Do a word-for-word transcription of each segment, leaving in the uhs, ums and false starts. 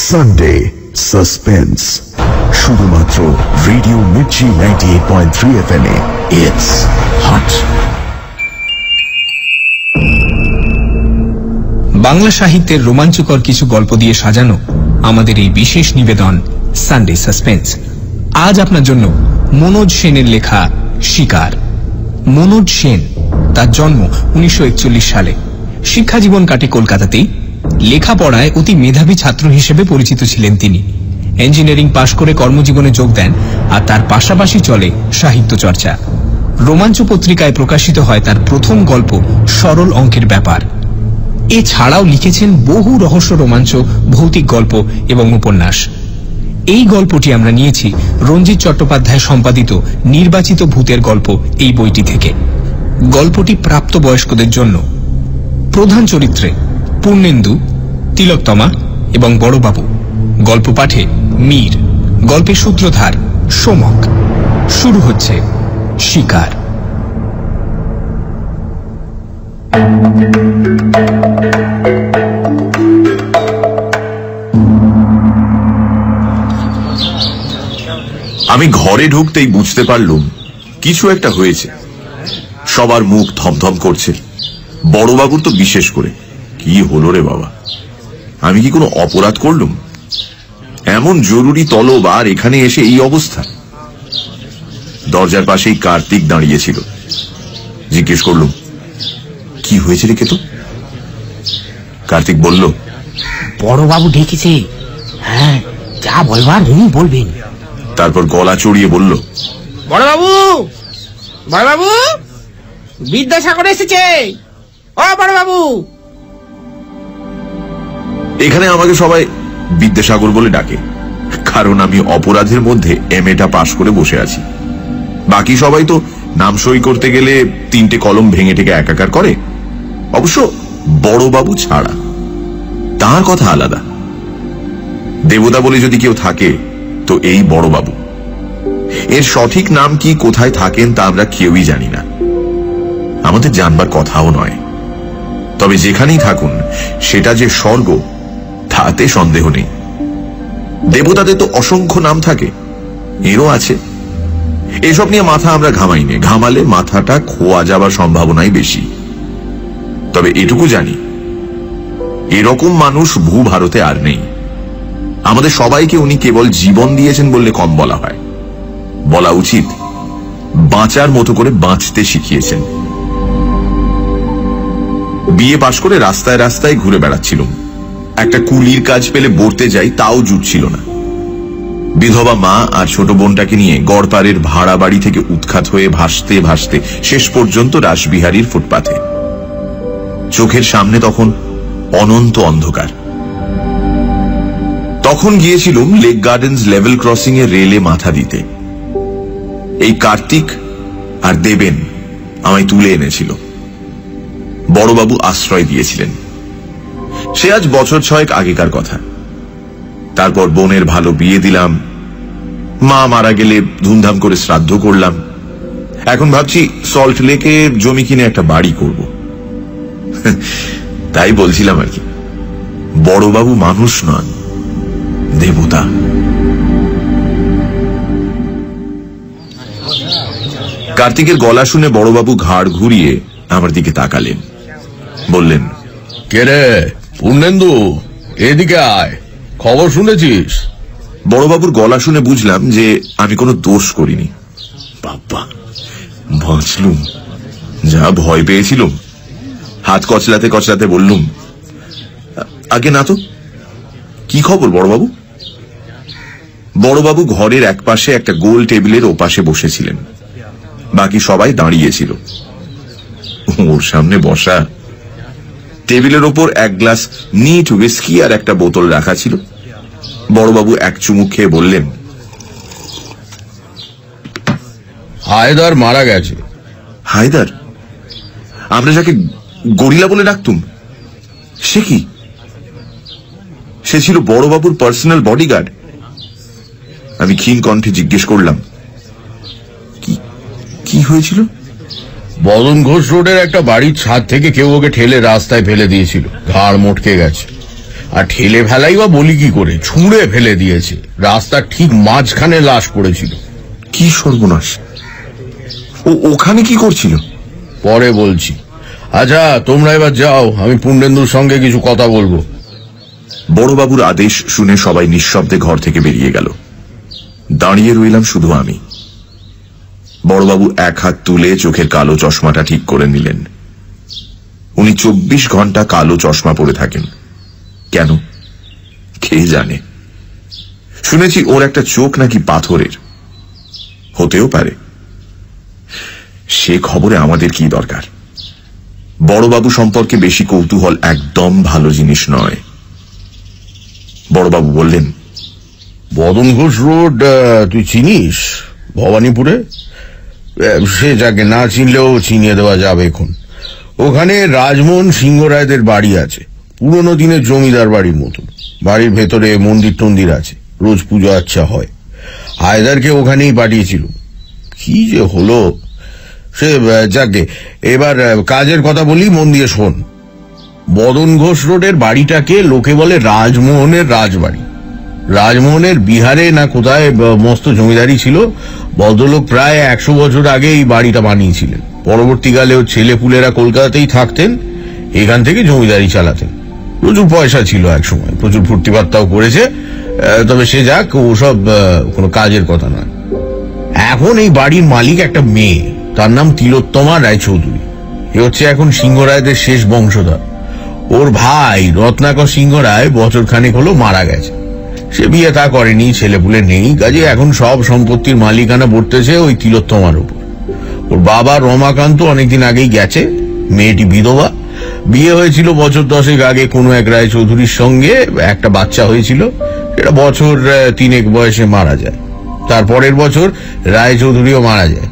Sunday suspense শুধুমাত্র radio Mirchi ninety eight point three F M এ। It's hot. Bangla সাহিত্যের রোমাঞ্চকর কিছু গল্প দিয়ে সাজানো আমাদের এই বিশেষ নিবেদন সানডে সাসপেন্স। আজ আপনার জন্য মনোজ সেনের লেখা শিকার। মনোজ সেন, তার জন্ম উনিশশো একচল্লিশ সালে। শিক্ষা জীবন কাটে কলকাতাতেই। লেখাপড়ায় অতি মেধাবী ছাত্র হিসেবে পরিচিত ছিলেন তিনি। ইঞ্জিনিয়ারিং পাশ করে কর্মজীবনে যোগ দেন, আর তার পাশাপাশি চলে সাহিত্য চর্চা। রোমাঞ্চ পত্রিকায় প্রকাশিত হয় তার প্রথম গল্প সরল অঙ্কের ব্যাপার। এছাড়াও লিখেছেন বহু রহস্য রোমাঞ্চ, ভৌতিক গল্প এবং উপন্যাস। এই গল্পটি আমরা নিয়েছি রঞ্জিত চট্টোপাধ্যায় সম্পাদিত নির্বাচিত ভূতের গল্প এই বইটি থেকে। গল্পটি প্রাপ্তবয়স্কদের জন্য। প্রধান চরিত্রে পূর্ণেন্দু, তিলোত্তমা এবং বড়বাবু। গল্প পাঠে মীর। গল্পের সূত্রধার সোমক। শুরু হচ্ছে শিকার। আমি ঘরে ঢুকতেই বুঝতে পারলুম কিছু একটা হয়েছে। সবার মুখ থমথম করছে, বড়বাবুর তো বিশেষ করে। কি হলো রে বাবা, আমি কি কোনো অপরাধ করলুম? এমন জরুরি তলব আর এখানে এসে এই অবস্থা। দরজার পাশেই কার্তিক দাঁড়িয়েছিল। জিজ্ঞেস করলুম, কি হয়েছে রে কেতু? কার্তিক বলল, বড়বাবু ডেকেছে। হ্যাঁ, যা বলবার উনি বলবেন। তারপর গলা চড়িয়ে বলল, বড়বাবু, বড়বাবু, বিদ্যাসাগর এসেছে। ও বড়বাবু। এখানে আমাকে সবাই বিদ্যাসাগর বলে ডাকে, কারণ আমি অপরাধের মধ্যে এম এটা পাশ করে বসে আছি। বাকি সবাই তো নাম সই করতে গেলে তিনটে কলম ভেঙে টেকে একাকার করে, অবশ্য বড়বাবু ছাড়া। তার কথা আলাদা। দেবতা বলে যদি কেউ থাকে তো এই বড়বাবু। এর সঠিক নাম কি, কোথায় থাকেন তা আমরা কেউই জানি না, আমাদের জানবার কথাও নয়। তবে যেখানেই থাকুন সেটা যে স্বর্গ তাতে সন্দেহ নেই। দেবতাদের তো অসংখ্য নাম থাকে, এরও আছে। এসব নিয়ে মাথা আমরা ঘামাই নে, ঘামালে মাথাটা খোয়া যাবার সম্ভাবনাই বেশি। তবে এটুকু জানি, এরকম মানুষ ভূ ভারতে আর নেই। আমাদের সবাইকে উনি কেবল জীবন দিয়েছেন বললে কম বলা হয়। বলা উচিত বাঁচার মতো করে বাঁচতে শিখিয়েছেন। বিয়ে পাশ করে রাস্তায় রাস্তায় ঘুরে বেড়াচ্ছিলাম। একটা কুলির কাজ পেলে বর্তে যাই, তাও জুটছিল না। বিধবা মা আর ছোট বোনটাকে নিয়ে গড়পাড়ের ভাড়া বাড়ি থেকে উৎখাত হয়ে ভাসতে ভাসতে শেষ পর্যন্ত রাসবিহারীর ফুটপাথে। চোখের সামনে তখন অনন্ত অন্ধকার। তখন গিয়েছিলুম লেক গার্ডেন্স লেভেল ক্রসিং এ রেলে মাথা দিতে। এই কার্তিক আর দেবেন আমায় তুলে এনেছিল। বড়বাবু আশ্রয় দিয়েছিলেন। সে আজ বছর ছয়েক আগেকার কথা। তারপর বোনের ভালো বিয়ে দিলাম। মা মারা গেলে ধুমধাম করে শ্রাদ্ধ করলাম। এখন ভাবছি সল্ট লেকে জমি কিনে একটা বাড়ি করব। তাই বলছিলাম আর কি, বড়বাবু মানুষ নন, দেবতা। কার্তিকের গলা শুনে বড়বাবু ঘাড় ঘুরিয়ে আমার দিকে তাকালেন, বললেন, কে রে পূর্ণেন্দু, এদিকে আয়, খবর শুনেছিস? বড়বাবুর গলা শুনে বুঝলাম যে আমি কোনো দোষ করিনি। বাবা, বাঁচলুম। যা ভয় পেয়েছিলাম। হাত কচলাতে কচলাতে বললুম, আগে না তো, কি খবর বড়বাবু? বড়বাবু ঘরের এক পাশে একটা গোল টেবিলের ওপাশে বসেছিলেন। বাকি সবাই দাঁড়িয়েছিল। ওর সামনে বসা। টেবিলের ওপর এক গ্লাস নিট হুইস্কি আর একটা বোতল রাখা ছিল। বড়বাবু এক চুমুক খেয়ে বললেন, হায়দার মারা গেছে। হায়দার? আমরা যাকে গরিলা বলে ডাকতুম, সে কি? সে ছিল বড়বাবুর পার্সোনাল বডিগার্ড। আমি ক্ষীণ কণ্ঠে জিজ্ঞেস করলাম, কি কি হয়েছিল? বদন ঘোষ রোডের একটা বাড়ির ছাদ থেকে কেউ ওকে ঠেলে রাস্তায় ফেলে দিয়েছিল। ঘাড় মটকে গেছে। আর ঠেলে ফেলাই বা বলি কি করে, ছুঁড়ে ফেলে দিয়েছে। রাস্তার ঠিক মাঝখানে লাশ পড়েছিল। কি সর্বনাশ! ও ওখানে কি করছিল? পরে বলছি। আচ্ছা, তোমরা এবার যাও, আমি পূর্ণেন্দুর সঙ্গে কিছু কথা বলবো। বড়বাবুর আদেশ শুনে সবাই নিঃশব্দে ঘর থেকে বেরিয়ে গেল। দাঁড়িয়ে রইলাম শুধু আমি। বড়বাবু এক হাত তুলে চোখের কালো চশমাটা ঠিক করে নিলেন। উনি চব্বিশ ঘন্টা কালো চশমা পরে থাকেন। কেন কে জানে? শুনেছি ওর একটা চোখ নাকি পাথরের। হতেও পারে, সে খবরে আমাদের কি দরকার? বড়বাবু সম্পর্কে বেশি কৌতূহল একদম ভালো জিনিস নয়। বড়বাবু বললেন, বদন ঘোষ রোড তুই চিনিস? ভবানীপুরে? সে যাকে না চিনলেও চিনিয়ে দেওয়া যাবে এখন। ওখানে রাজমোহন সিংহ রায়দের বাড়ি আছে, পুরনো দিনের জমিদার বাড়ির মতো। বাড়ির ভেতরে মন্দির টন্দির আছে, রোজ পুজো আচ্ছা হয়। হায়দারকে ওখানেই পাঠিয়েছিল। কি যে হলো সে যাকে, এবার কাজের কথা বলি, মন দিয়ে শোন। বদন ঘোষ রোডের বাড়িটাকে লোকে বলে রাজমোহনের রাজবাড়ি। রাজমোহনের বিহারে না কোথায় মস্ত জমিদারি ছিল। ভদ্রলোক প্রায় একশো বছর আগে এই বাড়িটা বানিয়েছিলেন। পরবর্তীকালে ওর ছেলেপুলেরা কলকাতাতেই থাকতেন, এখান থেকে জমিদারি চালাতেন। প্রচুর পয়সা ছিল এক সময়, প্রচুর ফুর্তি বার্তাও করেছে। তবে সে যাক, ওসব কোনো কাজের কথা নয়। এখন এই বাড়ির মালিক একটা মেয়ে, তার নাম তিলোত্তমা রায়চৌধুরী। এ হচ্ছে এখন সিংহ রায়দের শেষ বংশধর। ওর ভাই রত্নাকর সিংহ রায় বছর খানেক হলো মারা গেছে। সে বিয়ে তা করেনি, ছেলেপুলে নেই, কাজে এখন সব সম্পত্তির মালিকানা বর্তেছে ওই তিলোত্তমার উপর। ওর বাবা রমাকান্ত অনেকদিন আগেই গেছে, মেয়েটি বিধবা। বিয়ে হয়েছিল বছর দশেক আগে কোনো এক রায়চৌধুরীর সঙ্গে, একটা বাচ্চা হয়েছিল, সেটা বছর তিনেক বয়সে মারা যায়। তারপরের বছর রায়চৌধুরীও মারা যায়।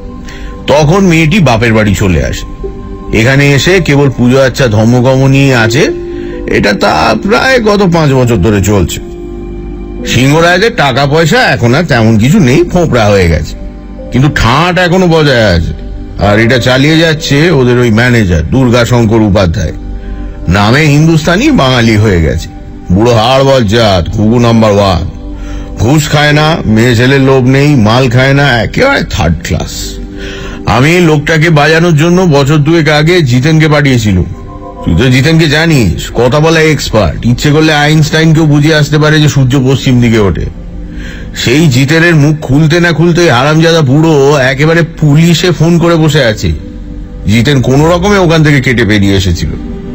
তখন মেয়েটি বাপের বাড়ি চলে আসে। এখানে এসে কেবল পুজো আচ্ছা ধর্মকর্ম নিয়ে আছে। এটা তা প্রায় গত পাঁচ বছর ধরে চলছে। সিংহ রায়দের টাকা পয়সা এখন আর তেমন কিছু নেই, ফোঁপড়া হয়ে গেছে, কিন্তু ঠাঁট এখনো বজায় আছে। আর এটা চালিয়ে যাচ্ছে ওদের ওই ম্যানেজার দুর্গাশঙ্কর উপাধ্যায়। নামে হিন্দুস্তানি, বাঙালি হয়ে গেছে। বুড়ো হাড় বজ্জাত, ঘুঘু নাম্বার ওয়ান। ঘুষ খায় না, মেয়ে ছেলের লোভ নেই, মাল খায় না, একেবারে থার্ড ক্লাস। আমি লোকটাকে বাজানোর জন্য বছর দুয়েক আগে জিতেনকে পাঠিয়েছিল। তুই তো জিতেনকে জানিস, কথা বলা এক্সপার্ট। ইচ্ছে করলে আইনস্টাইনকেও বুঝিয়ে আসতে পারে যে সূর্য পশ্চিম দিকে ওঠে। সেই জিতেনের মুখ খুলতে না খুলতে হারামজাদা বুড়ো একেবারে পুলিশে ফোন করে বসে আছে। জিতেন কোন রকমে ওখান থেকে কেটে বেরিয়ে এসেছিল।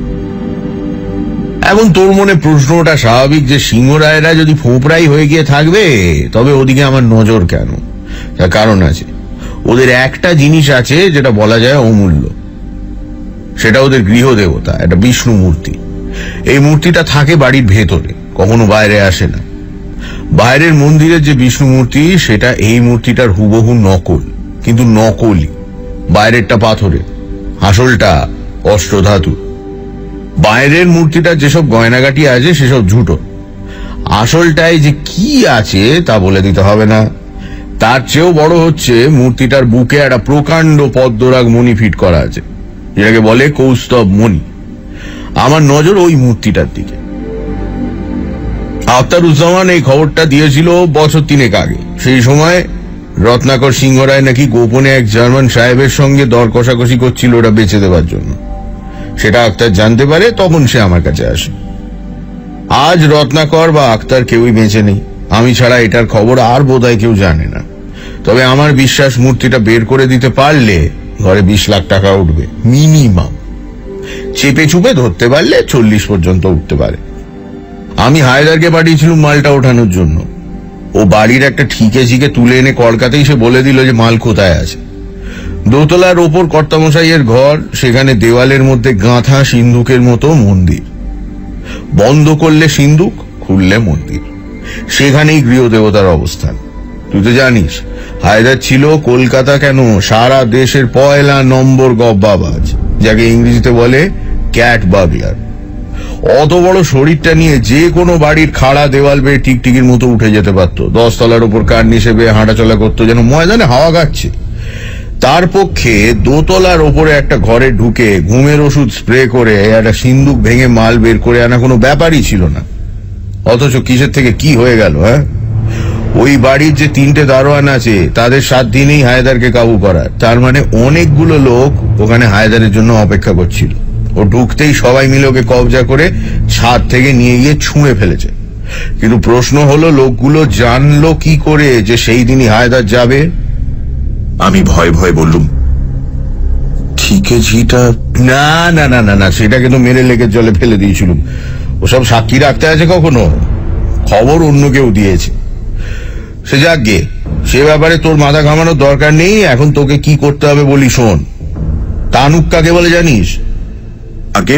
এখন তোর মনে প্রশ্নটা স্বাভাবিক যে সিংহ রায়রা যদি ফোঁপড়াই হয়ে গিয়ে থাকবে, তবে ওদিকে আমার নজর কেন? তার কারণ আছে। ওদের একটা জিনিস আছে যেটা বলা যায় অমূল্য। সেটা ওদের গৃহদেবতা, একটা বিষ্ণু মূর্তি। এই মূর্তিটা থাকে বাড়ির ভেতরে, কখনো বাইরে আসে না। বাইরের মন্দিরের যে বিষ্ণু মূর্তি, সেটা এই মূর্তিটার হুবহু নকল, কিন্তু নকলই। বাইরেরটা পাথরের, আসলটা অষ্টধাতু। বাইরের মূর্তিটার যেসব গয়নাগাটি আছে সেসব ঝুটো। আসলটায় যে কি আছে তা বলে দিতে হবে না। তার চেয়েও বড় হচ্ছে মূর্তিটার বুকে একটা প্রকাণ্ড পদ্মরাগ মণি ফিট করা আছে, যেটাকে বলে কৌস্তব মণি। আমার নজর ওই মূর্তিটার দিকে। আখতারুজ্জামান এই খবরটা দিয়েছিল বছর তিনেক আগে। সেই সময় রত্নাকর সিংহ রায় নাকি গোপনে এক জার্মান সাহেবের সঙ্গে দর কষাকষি করছিল ওটা বেচে দেওয়ার জন্য। সেটা আখতার জানতে পারে, তখন সে আমার কাছে আসে। আজ রত্নাকর বা আখতার কেউই বেঁচে নেই। আমি ছাড়া এটার খবর আর বোধহয় কেউ জানে না। তবে আমার বিশ্বাস মূর্তিটা বের করে দিতে পারলে ঘরে বিশ লাখ টাকা উঠবে মিনিমাম। চেপে চুপে ধরতে পারলে চল্লিশ পর্যন্ত উঠতে পারে। আমি হায়দারকে পাঠিয়েছিলাম মালটা ওঠানোর জন্য। ও বাড়ির একটা ঠিকে ঠিকে তুলে এনে কলকাতায় সে বলে দিল যে মাল কোথায় আছে। দোতলার ওপর কর্তামশাইয়ের ঘর, সেখানে দেওয়ালের মধ্যে গাঁথা সিন্ধুকের মতো মন্দির। বন্ধ করলে সিন্ধুক, খুললে মন্দির। সেখানেই গৃহদেবতার অবস্থান। তুই তো জানিস হায়দার ছিল কলকাতা কেন সারা দেশের পয়লা নম্বর গব্বাবাজ, যাকে ইংরেজিতে বলে ক্যাট বাগলার। অত বড় শরীরটা নিয়ে যে কোনো বাড়ির খাড়া দেওয়াল বেয়ে টিকটিকির মতো উঠে যেতে পারত। দশ তলার উপর কার নিচে বেয়ে হাঁটাচলা করতো, যেন ময়দানে হাওয়া খাচ্ছে। তার পক্ষে দোতলার ওপরে একটা ঘরে ঢুকে ঘুমের ওষুধ স্প্রে করে একটা সিন্দুক ভেঙে মাল বের করে আনা কোনো ব্যাপারই ছিল না। অথচ কিসের থেকে কি হয়ে গেল। হ্যাঁ, ওই বাড়ির যে তিনটে দারোয়ান আছে তাদের সাত দিনেই হায়দারকে কাবু করার, তার মানে অনেকগুলো লোক ওখানে হায়দারের জন্য অপেক্ষা করছিল। ও ঢুকতেই সবাই মিলে ওকে কবজা করে ছাদ থেকে নিয়ে গিয়ে ছুঁড়ে ফেলেছে। কিন্তু প্রশ্ন হলো, লোকগুলো জানলো কি করে যে সেই দিনই হায়দার যাবে? আমি ভয় ভয় বললুম, ঠিকেজিটা না না না না না সেটাকে তো মেরে লেকের জলে ফেলে দিয়েছিলুম। ওসব সাক্ষী রাখতে আছে কখনো? খবর অন্য কেউ দিয়েছে। সে যাক গে, সে ব্যাপারে তোর মাথা ঘামানোর দরকার নেই। এখন তোকে কি করতে হবে বলি শোন। তানুক কাকে বলে জানিস? আগে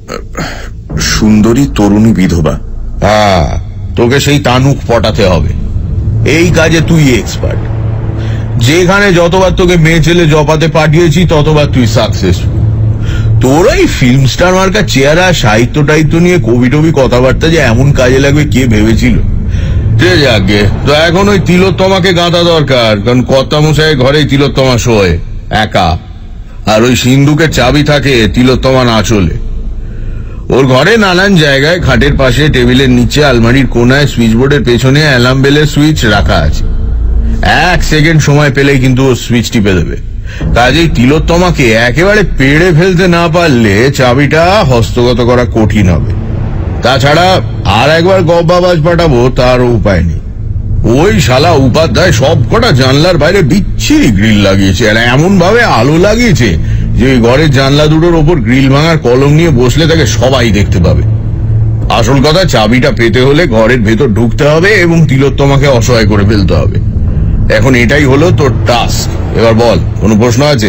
সুন্দরী তরুণী বিধবা। হ্যাঁ, তোকে সেই তানুক পটাতে হবে। এই কাজে তুই এক্সপার্ট। যেখানে যতবার তোকে মেয়ে ছেলে জপাতে পাঠিয়েছি ততবার তুই সাকসেসফুল। তোর ওই ফিল্ম স্টার মার্কা চেহারা, সাহিত্য টাহিত্য নিয়ে কবি টবি কথাবার্তা যে এমন কাজে লাগবে কে ভেবেছিল? ঠিক আছে, তো এখন ওই তিলোত্তমাকে গাঁথা দরকার, কারণ কর্তামশাই ঘরেই তিলোত্তমা শোয় একা, আর ওই সিন্ধুকের চাবি থাকে তিলোত্তমা আঁচলে। ওর ঘরে নানান জায়গায়, খাটের পাশে, টেবিলের নিচে, আলমারির কোনায়, সুইচ বোর্ডের পেছনে অ্যালার্ম বেলের সুইচ রাখা আছে। এক সেকেন্ড সময় পেলেই কিন্তু ও সুইচ টিপে দেবে। কাজেই তিলোত্তমাকে একেবারে পেড়ে ফেলতে না পারলে চাবিটা হস্তগত করা কঠিন হবে। তাছাড়া আর একবার গব্বাবাজ পাঠাবো তারও উপায় নেই। ওই শালা উপাধ্যায় সব কটা জানলার বাইরে বিচ্ছিরি গ্রিল লাগিয়েছে, আর এমন ভাবে আলো লাগিয়েছে যে ওই ঘরের জানলা দুটোর ওপর গ্রিল ভাঙার কলম নিয়ে বসলে তাকে সবাই দেখতে পাবে। আসল কথা, চাবিটা পেতে হলে ঘরের ভেতর ঢুকতে হবে এবং তিলোত্তমাকে অসহায় করে ফেলতে হবে। এখন এটাই হলো তোর টাস্ক। এবার বল, কোনো প্রশ্ন আছে?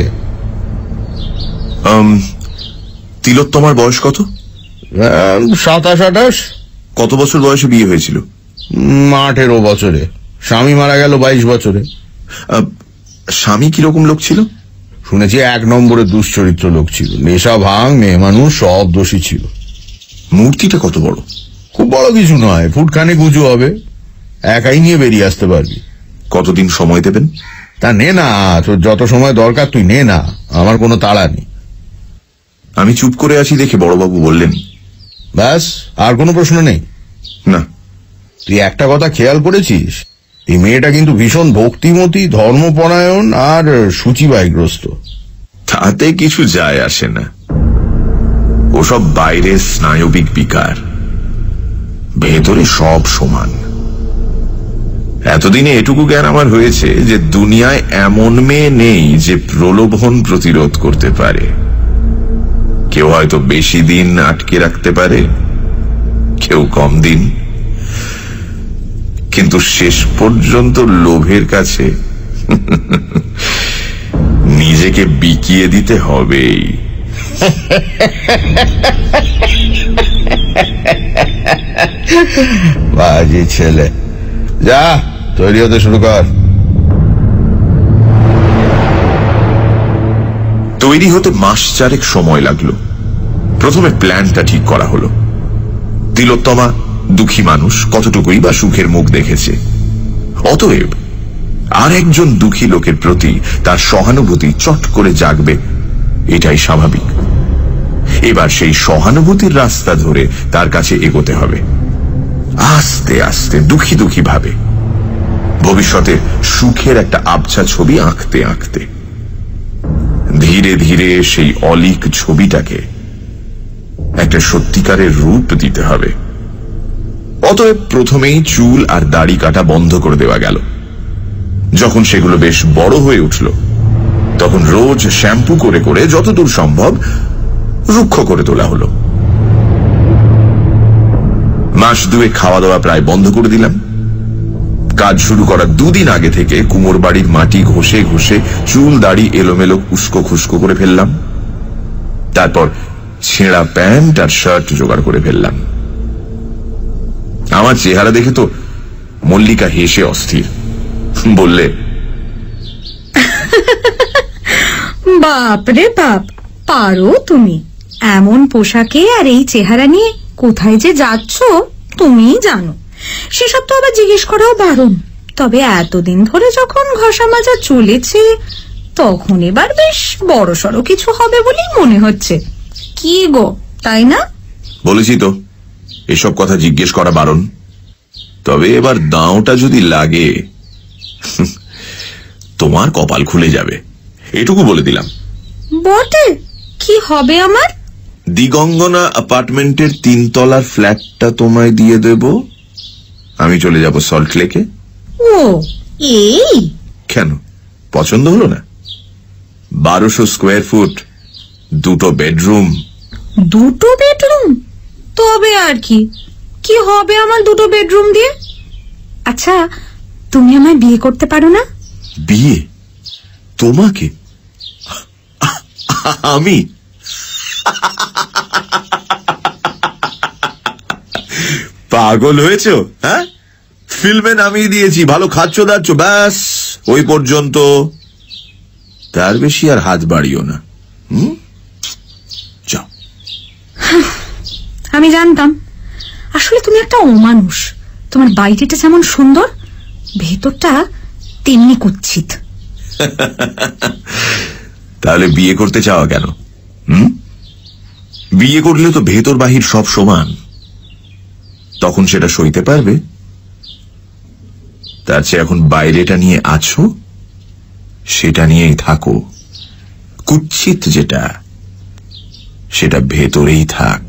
তিলোত্তমার বয়স কত? সাতাশ আঠাশ। কত বছর বয়সে বিয়ে হয়েছিল? আঠেরো বছরে। স্বামী মারা গেল বাইশ বছরে। স্বামী কিরকম লোক ছিল? শুনেছি এক নম্বরে দুশ্চরিত্র লোক ছিল, নেশা ভাঙ, মেয়ে মানুষ, সব দোষী ছিল। মূর্তিটা কত বড়? খুব বড় কিছু নয়, ফুটখানেক উঁচু হবে। একাই নিয়ে বেরিয়ে আসতে পারবি। কতদিন সময় দেবেন? তা নে না, তোর যত সময় দরকার তুই নে না, আমার কোনো তাড়া নেই। আমি চুপ করে আছি দেখে বড়বাবু বললেন, ব্যাস, আর কোনো প্রশ্ন নেই? না। তুই একটা কথা খেয়াল করেছিস, এই মেয়েটা কিন্তু ভীষণ ভক্তিমতী, ধর্মপরায়ণ আর সূচিবায়গ্রস্ত। তাতে কিছু যায় আসে না, ওসব বাইরের স্নায়বিক বিকার, ভেতরে সব সমান। এতদিনে এটুকু জ্ঞান আমার হয়েছে যে দুনিয়ায় এমন মেয়ে নেই যে প্রলোভন প্রতিরোধ করতে পারে। কেউ হয়তো বেশি দিন আটকে রাখতে পারে, কেউ কম দিন, কিন্তু শেষ পর্যন্ত লোভের কাছে নিজেকে বিকিয়ে দিতে হবেই। বাজি ছেলে, যা তৈরি হতে শুরু কর। তৈরি হতে মাস চারেক সময় লাগলো। প্রথমে প্ল্যানটা ঠিক করা হলো। তিলোত্তমা দুঃখী মানুষ, কতটুকুই বা সুখের মুখ দেখেছে। অতএব আর একজন দুঃখী লোকের প্রতি তার সহানুভূতি চট করে জাগবে, এটাই স্বাভাবিক। এবার সেই সহানুভূতির রাস্তা ধরে তার কাছে এগোতে হবে, আস্তে আস্তে, দুঃখী দুঃখী ভাবে, ভবিষ্যতের সুখের একটা আবছা ছবি আঁকতে আঁকতে ধীরে ধীরে সেই অলিক ছবিটাকে একটা সত্যিকারের রূপ দিতে হবে। অতএব প্রথমেই চুল আর দাড়ি কাটা বন্ধ করে দেওয়া গেল। যখন সেগুলো বেশ বড় হয়ে উঠল, তখন রোজ শ্যাম্পু করে করে যতদূর সম্ভব রুক্ষ করে তোলা হলো। মাস দুয়ে খাওয়া দাওয়া প্রায় বন্ধ করে দিলাম। কাজ শুরু করার দুদিন আগে থেকে কুমোর বাড়ির মাটি ঘষে ঘষে চুল দাড়ি এলোমেলো উস্কো খুস্কো করে ফেললাম। তারপর ছেঁড়া প্যান্ট আর শার্ট জোগাড় করে ফেললাম। আমার চেহারা দেখে তো মল্লিকা হেসে অস্থির, বললে, বাপ রে বাপ, পারো তুমি। এমন পোশাকে আর এই চেহারা নিয়ে কোথায় যে যাচ্ছ তুমিই জানো। সেসব তো আবার জিজ্ঞেস করাও বারণ। তবে এতদিন ধরে যখন ঘষা মাজা চলেছে, তখন এবার বেশ বড় সড়ো কিছু হবে বলেই মনে হচ্ছে। কি গো, তাই না? বলেছি তো, এসব কথা জিজ্ঞেস করা বারণ। তবে এবার দাঁওটা যদি লাগে তোমার কপাল খুলে যাবে, এটুকু বলে দিলাম। বটে, কি হবে আমার? দিগঙ্গনা অ্যাপার্টমেন্টের তিনতলার ফ্ল্যাটটা তোমায় দিয়ে দেব, আমি চলে যাব সল্ট লেকে। ও এই? কেন, পছন্দ হলো না? বারোশো স্কোয়ার ফুট, দুটো বেডরুম। দুটো বেডরুম? তবে আর কি, কি হবে আমার দুটো বেডরুম দিয়ে? আচ্ছা, তুমি আমায় বিয়ে করতে পারো না? বিয়ে? তোমাকে? আমি? পাগল হয়েছ? হ্যাঁ, ফিল্মে নামিয়ে দিয়েছি, ভালো খাচ্ছ দাচ্ছ, ব্যাস ওই পর্যন্ত। তার বেশি আর হাত বাড়িও না। হুম, যাও। আমি জানতাম, আসলে তুমি একটা অমানুষ। তোমার বাইরেটা যেমন সুন্দর, ভেতরটা তেমনি কুৎসিত। তাহলে বিয়ে করতে চাওয়া কেন? হুম, বিয়ে করলে তো ভেতর বাহির সব সমান, তখন সেটা সইতে পারবে। তার চেয়ে এখন বাইরেটা নিয়ে আছো, সেটা নিয়েই থাকো। কুৎসিত যেটা, সেটা ভেতরেই থাক।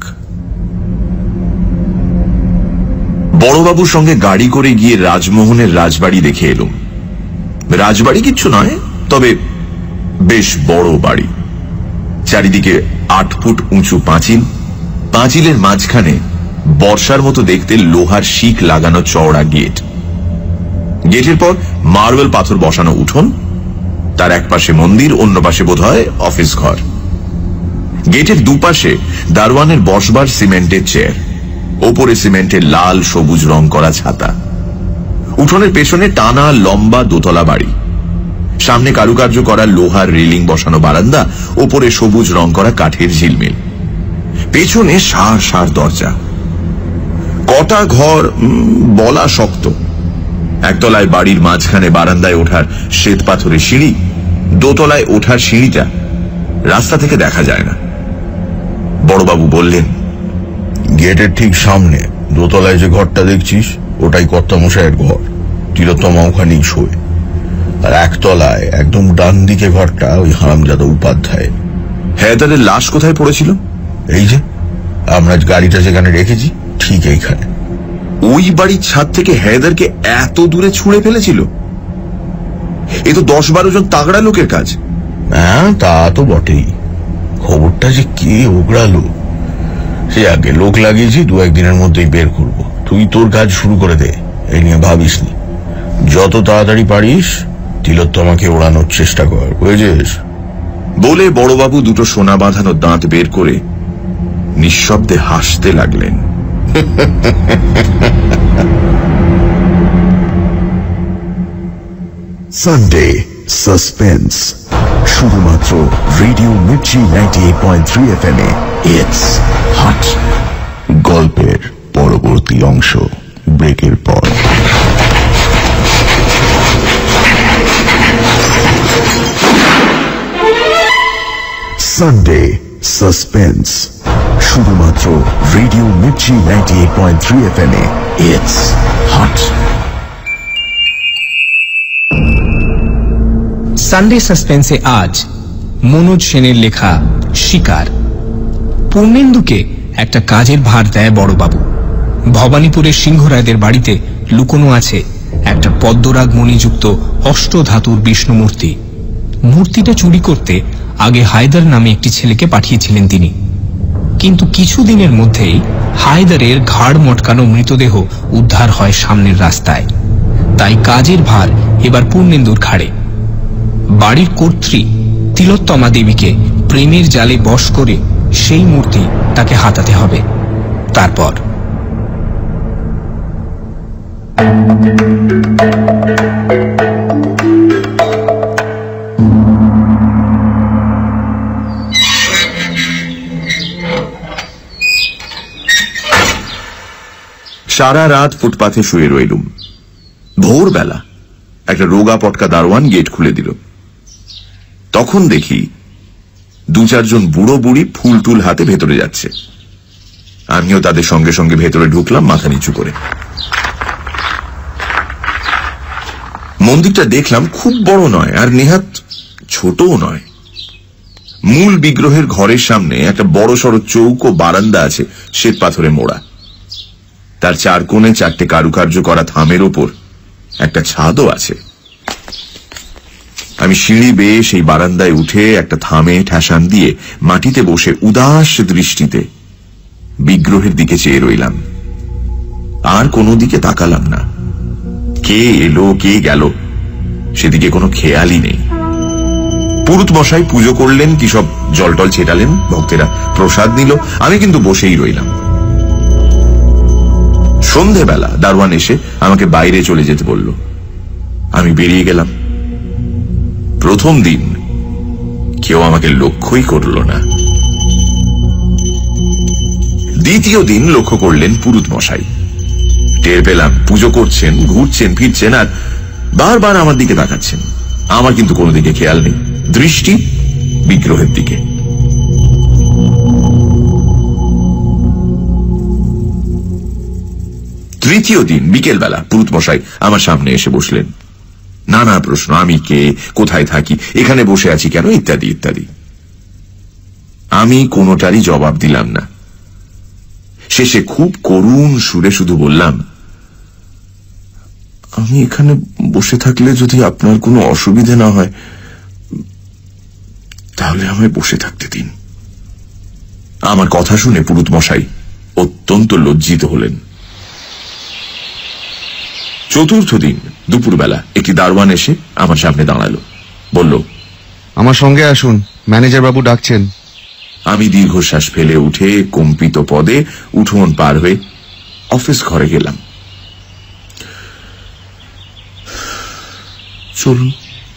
বড়বাবুর সঙ্গে গাড়ি করে গিয়ে রাজমোহনের রাজবাড়ি দেখে এলুম। রাজবাড়ি কিচ্ছু নয়, তবে বেশ বড় বাড়ি। চারিদিকে আট ফুট উঁচু পাঁচিল, পাঁচিলের মাঝখানে বর্ষার মতো দেখতে লোহার শিক লাগানো চওড়া গেট। গেটের পর মার্বেল পাথর বসানো উঠোন, তার এক পাশে মন্দির, অন্য পাশে বোধহয় অফিস ঘর। গেটের দুপাশে দারোয়ানের বসবার সিমেন্টের চেয়ার, ওপরে সিমেন্টের লাল সবুজ রং করা ছাতা। উঠোনের পেছনে টানা লম্বা দোতলা বাড়ি, সামনে কারুকার্য করা লোহার রেলিং বসানো বারান্দা, ওপরে সবুজ রং করা কাঠের ঝিলমিল, পেছনে সার সার দরজা। কটা ঘর বলা শক্ত। একতলায় বাড়ির মাঝখানে বারান্দায় ওঠার শ্বেত পাথরের সিঁড়ি, দোতলায় ওঠার সিঁড়িটা রাস্তা থেকে দেখা যায় না। বড়বাবু বললেন, গেটের ঠিক সামনে দোতলায় যে ঘরটা দেখছিস, ওটাই কর্তামশাইয়ের ঘর। তিলোত্তমা ওখানেই শোয়। আর একতলায় একদম ডান দিকে ঘরটা ওই হারামজাদা উপাধ্যায়। হেদারের লাশ কোথায় পড়েছিল? এই যে আমরা গাড়িটা যেখানে রেখেছি, ঠিক এইখানে। ওই বাড়ির ছাদ থেকে হেদারকে এত দূরে ছুঁড়ে ফেলেছিল? এ তো দশ বারো জন তাগড়া লোকের কাজ। হ্যাঁ, তা তো বটেই। খবরটা যে কে ওগড়ালো, সে আগে লোক লাগিয়েছি, দু একদিনের মধ্যেই বের করব। তুই তোর কাজ শুরু করে দে, এই নিয়ে ভাবিস নি। যত তাড়াতাড়ি পারিস তিলোত্তমাকে ওড়ানোর চেষ্টা কর, বুঝেছিস? বলে বড়বাবু দুটো সোনা বাঁধানো দাঁত বের করে নিঃশব্দে হাসতে লাগলেন। সানডে সাসপেন্স, শুধুমাত্র radio Mirchi ninety eight point three F M এ। It's hot. গল্পের পরবর্তী অংশ ব্রেকের পর। সানডে সাসপেন্স, শুধুমাত্র radio Mirchi ninety eight point three F M এ। It's hot. সানডে সাসপেন্সে আজ মনোজ সেনের লেখা শিকার। পূর্ণেন্দুকে একটা কাজের ভার দেয় বড়বাবু। ভবানীপুরের সিংহরায়দের বাড়িতে লুকোনো আছে একটা পদ্মরাগ মণিযুক্ত অষ্টধাতুর বিষ্ণু মূর্তি। মূর্তিটা চুরি করতে আগে হায়দার নামে একটি ছেলেকে পাঠিয়েছিলেন তিনি, কিন্তু কিছুদিনের মধ্যেই হায়দারের ঘাড় মটকানো মৃতদেহ উদ্ধার হয় সামনের রাস্তায়। তাই কাজের ভার এবার পূর্ণেন্দুর ঘাড়ে। বাড়ির কর্ত্রী তিলোত্তমা দেবীকে প্রেমের জালে বশ করে সেই মূর্তি তাকে হাতাতে হবে। তারপর সারা রাত ফুটপাথে শুয়ে রইলুম। ভোরবেলা একটা রোগা পটকা দারোয়ান গেট খুলে দিল। তখন দেখি দু চারজন বুড়ো বুড়ি ফুল টুল হাতে ভেতরে যাচ্ছে। আমিও তাদের সঙ্গে সঙ্গে ভেতরে ঢুকলাম মাথা নিচু করে। মন্দিরটা দেখলাম খুব বড় নয়, আর নেহাত ছোটও নয়। মূল বিগ্রহের ঘরের সামনে একটা বড় সড়ো চৌকো বারান্দা আছে, শ্বেত পাথরে মোড়া। তার চার কোণে চারটে কারুকার্য করা থামের ওপর একটা ছাদও আছে। আমি সিঁড়ি বেয়ে সেই বারান্দায় উঠে একটা থামে ঠেসান দিয়ে মাটিতে বসে উদাস দৃষ্টিতে বিগ্রহের দিকে চেয়ে রইলাম। আর কোনো দিকে তাকালাম না। কে এলো কে গেল সেদিকে কোনো খেয়ালই নেই। পুরুত মশাই পুজো করলেন, কি সব জল টল ছেটালেন, ভক্তেরা প্রসাদ নিল, আমি কিন্তু বসেই রইলাম। সন্ধেবেলা দারোয়ান এসে আমাকে বাইরে চলে যেতে বলল। আমি বেরিয়ে গেলাম। প্রথম দিন কেউ আমাকে লক্ষ্যই করল না। দ্বিতীয় দিন লক্ষ্য করলেন পুরুত মশাই। টের পেলাম পুজো করছেন, ঘুরছেন ফিরছেন, আর বারবার আমার দিকে তাকাচ্ছেন। আমার কিন্তু কোনো দিকে খেয়াল নেই, দৃষ্টি বিগ্রহের দিকে। তৃতীয় দিন বিকেল বেলা পুরুত মশাই আমার সামনে এসে বসলেন। নানা প্রশ্ন, আমি কে, কোথায় থাকি, এখানে বসে আছি কেন, ইত্যাদি ইত্যাদি। আমি কোনোটারই জবাব দিলাম না। শেষে খুব করুণ সুরে শুধু বললাম, আমি এখানে বসে থাকলে যদি আপনার কোনো অসুবিধে না হয় তাহলে আমায় বসে থাকতে দিন। আমার কথা শুনে পুরুত মশাই অত্যন্ত লজ্জিত হলেন। চতুর্থ দিন দুপুরবেলা একটি দারোয়ান এসে আমার সামনে দাঁড়ালো, বলল, আমার সঙ্গে আসুন, ম্যানেজার বাবু ডাকছেন। আমি দীর্ঘশ্বাস ফেলে উঠে কম্পিত পদে উঠোন পার হয়ে অফিস ঘরে গেলাম। চলুন।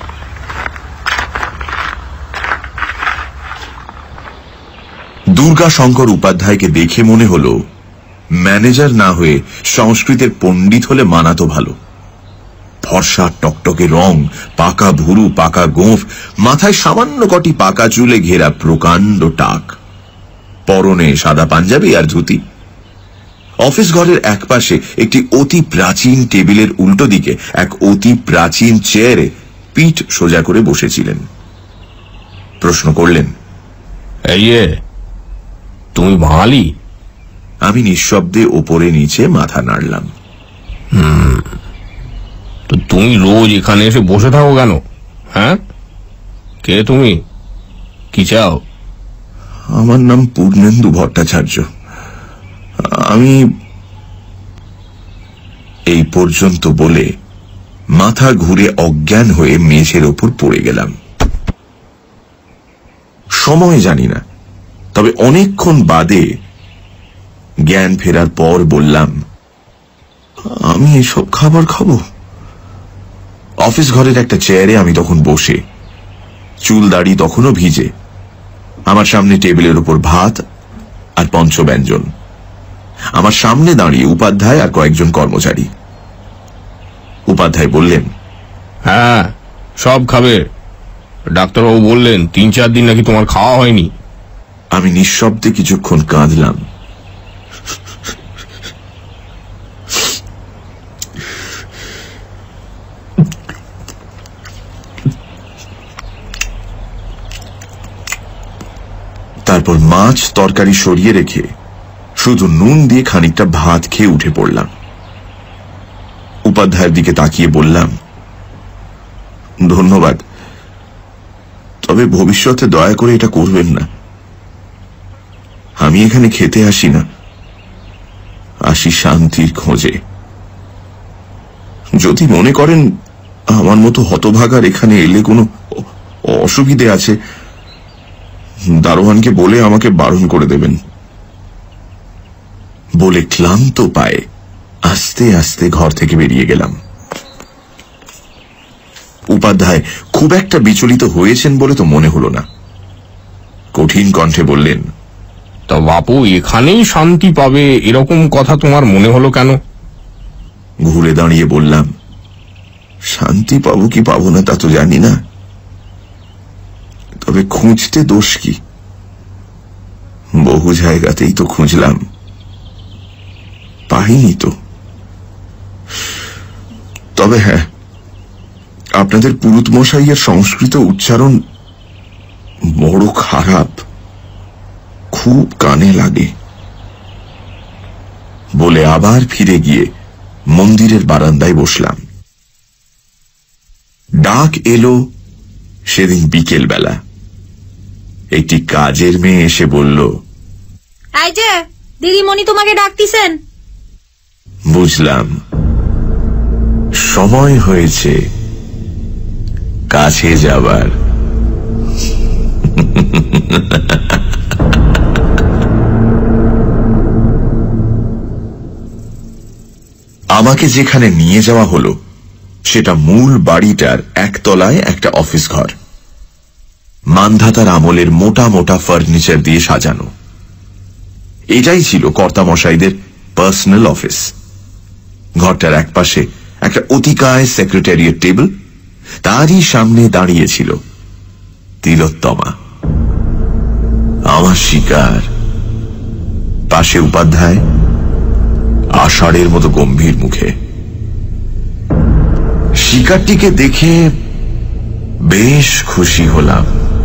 দুর্গা শঙ্কর উপাধ্যায়কে দেখে মনে হলো ম্যানেজার না হয়ে সংস্কৃতের পণ্ডিত হলে মানাতো ভালো। ফর্সা টকটকে রং, পাকা ভুরু, পাকা গোঁফ, মাথায় সামান্য কটি পাকা চুলে ঘেরা প্রকাণ্ড টাক, পরনে সাদা পাঞ্জাবি আর ধুতি। অফিস ঘরের একপাশে একটি অতি প্রাচীন টেবিলের উল্টো দিকে এক অতি প্রাচীন চেয়ারে পিঠ সোজা করে বসেছিলেন। প্রশ্ন করলেন, এই তুমি বাঙালি? আমি নিঃশব্দে ওপরে নিচে মাথা নাড়লাম। হুম, তো তুমি রোজ এখানে এসে বসে থাকো কেন? হ্যাঁ, কে তুমি, কি চাও? আমার নাম পূর্ণেন্দু ভট্টাচার্য। আমি এই পর্যন্ত বলে মাথা ঘুরে অজ্ঞান হয়ে মেঝের ওপর পড়ে গেলাম। সময় জানি না, তবে অনেকক্ষণ বাদে জ্ঞান ফেরার পর বললাম, আমি এসব খাবার খাবো? অফিস ঘরের একটা চেয়ারে আমি তখন বসে, চুল দাড়ি তখনও ভিজে। আমার সামনে টেবিলের উপর ভাত আর পঞ্চব্যঞ্জন। আমার সামনে দাঁড়িয়ে উপাধ্যায় আর কয়েকজন কর্মচারী। উপাধ্যায় বললেন, হ্যাঁ সব খাবে। ডাক্তারবাবু বললেন তিন চার দিন নাকি তোমার খাওয়া হয়নি। আমি নিঃশব্দে কিছুক্ষণ কাঁদলাম। তারপর মাছ তরকারি সরিয়ে রেখে শুধু নুন দিয়ে খানিকটা ভাত খেয়ে উঠে পড়লাম। উপাধ্যায়ের দিকে তাকিয়ে বললাম, ধন্যবাদ, তবে ভবিষ্যতে দয়া করে এটা করবেন না। আমি এখানে খেতে আসি না, আসি শান্তির খোঁজে। যদি মনে করেন আমার মতো হতভাগার এখানে এলে কোনো অসুবিধে আছে, দারোয়ানকে বলে আমাকে বারণ করে দেবেন। বলে ক্লান্ত পায়ে আস্তে আস্তে ঘর থেকে বেরিয়ে গেলাম। উপাধ্যায় খুব একটা বিচলিত হয়েছেন বলে তো মনে হলো না। কঠিন কণ্ঠে বললেন, তা বাপু এখানেই শান্তি পাবে এরকম কথা তোমার মনে হলো কেন? ঘুরে দাঁড়িয়ে বললাম, শান্তি পাবো কি পাবো না তা তো জানি না, তবে খুঁজতে দোষ কি? বহু জায়গাতেই তো খুঁজলাম, পাইনি তো। তবে হ্যাঁ, আপনাদের পুরুত মশাইয়ের সংস্কৃত উচ্চারণ বড় খারাপ, খুব কানে লাগে বলে আবার ফিরে গিয়ে মন্দিরের বারান্দায় বসলাম। ডাক এলো সেদিন বিকেল বেলা। একটি কাজের মেয়ে এসে বলল, এই যে দিদিমণি তোমাকে ডাকতেছেন। বুঝলাম, সময় হয়েছে কাছে যাবার। আমাকে যেখানে নিয়ে যাওয়া হলো সেটা মূল বাড়িটার একতলায় একটা অফিস ঘর, মান্ধাতার আমলের মোটা মোটা ফার্নিচার দিয়ে সাজানো। এটাই ছিল কর্তামশাইদের পার্সোনাল অফিস। ঘরটার একপাশে একটা অতিকায় সেক্রেটারিয়েট টেবিল, তারই সামনে দাঁড়িয়েছিল তিলোত্তমা, আমার শিকার। পাশে উপাধ্যায়, আষাঢ়ের মতো গম্ভীর মুখে। শিকারটিকে দেখে বেশ খুশি হলাম।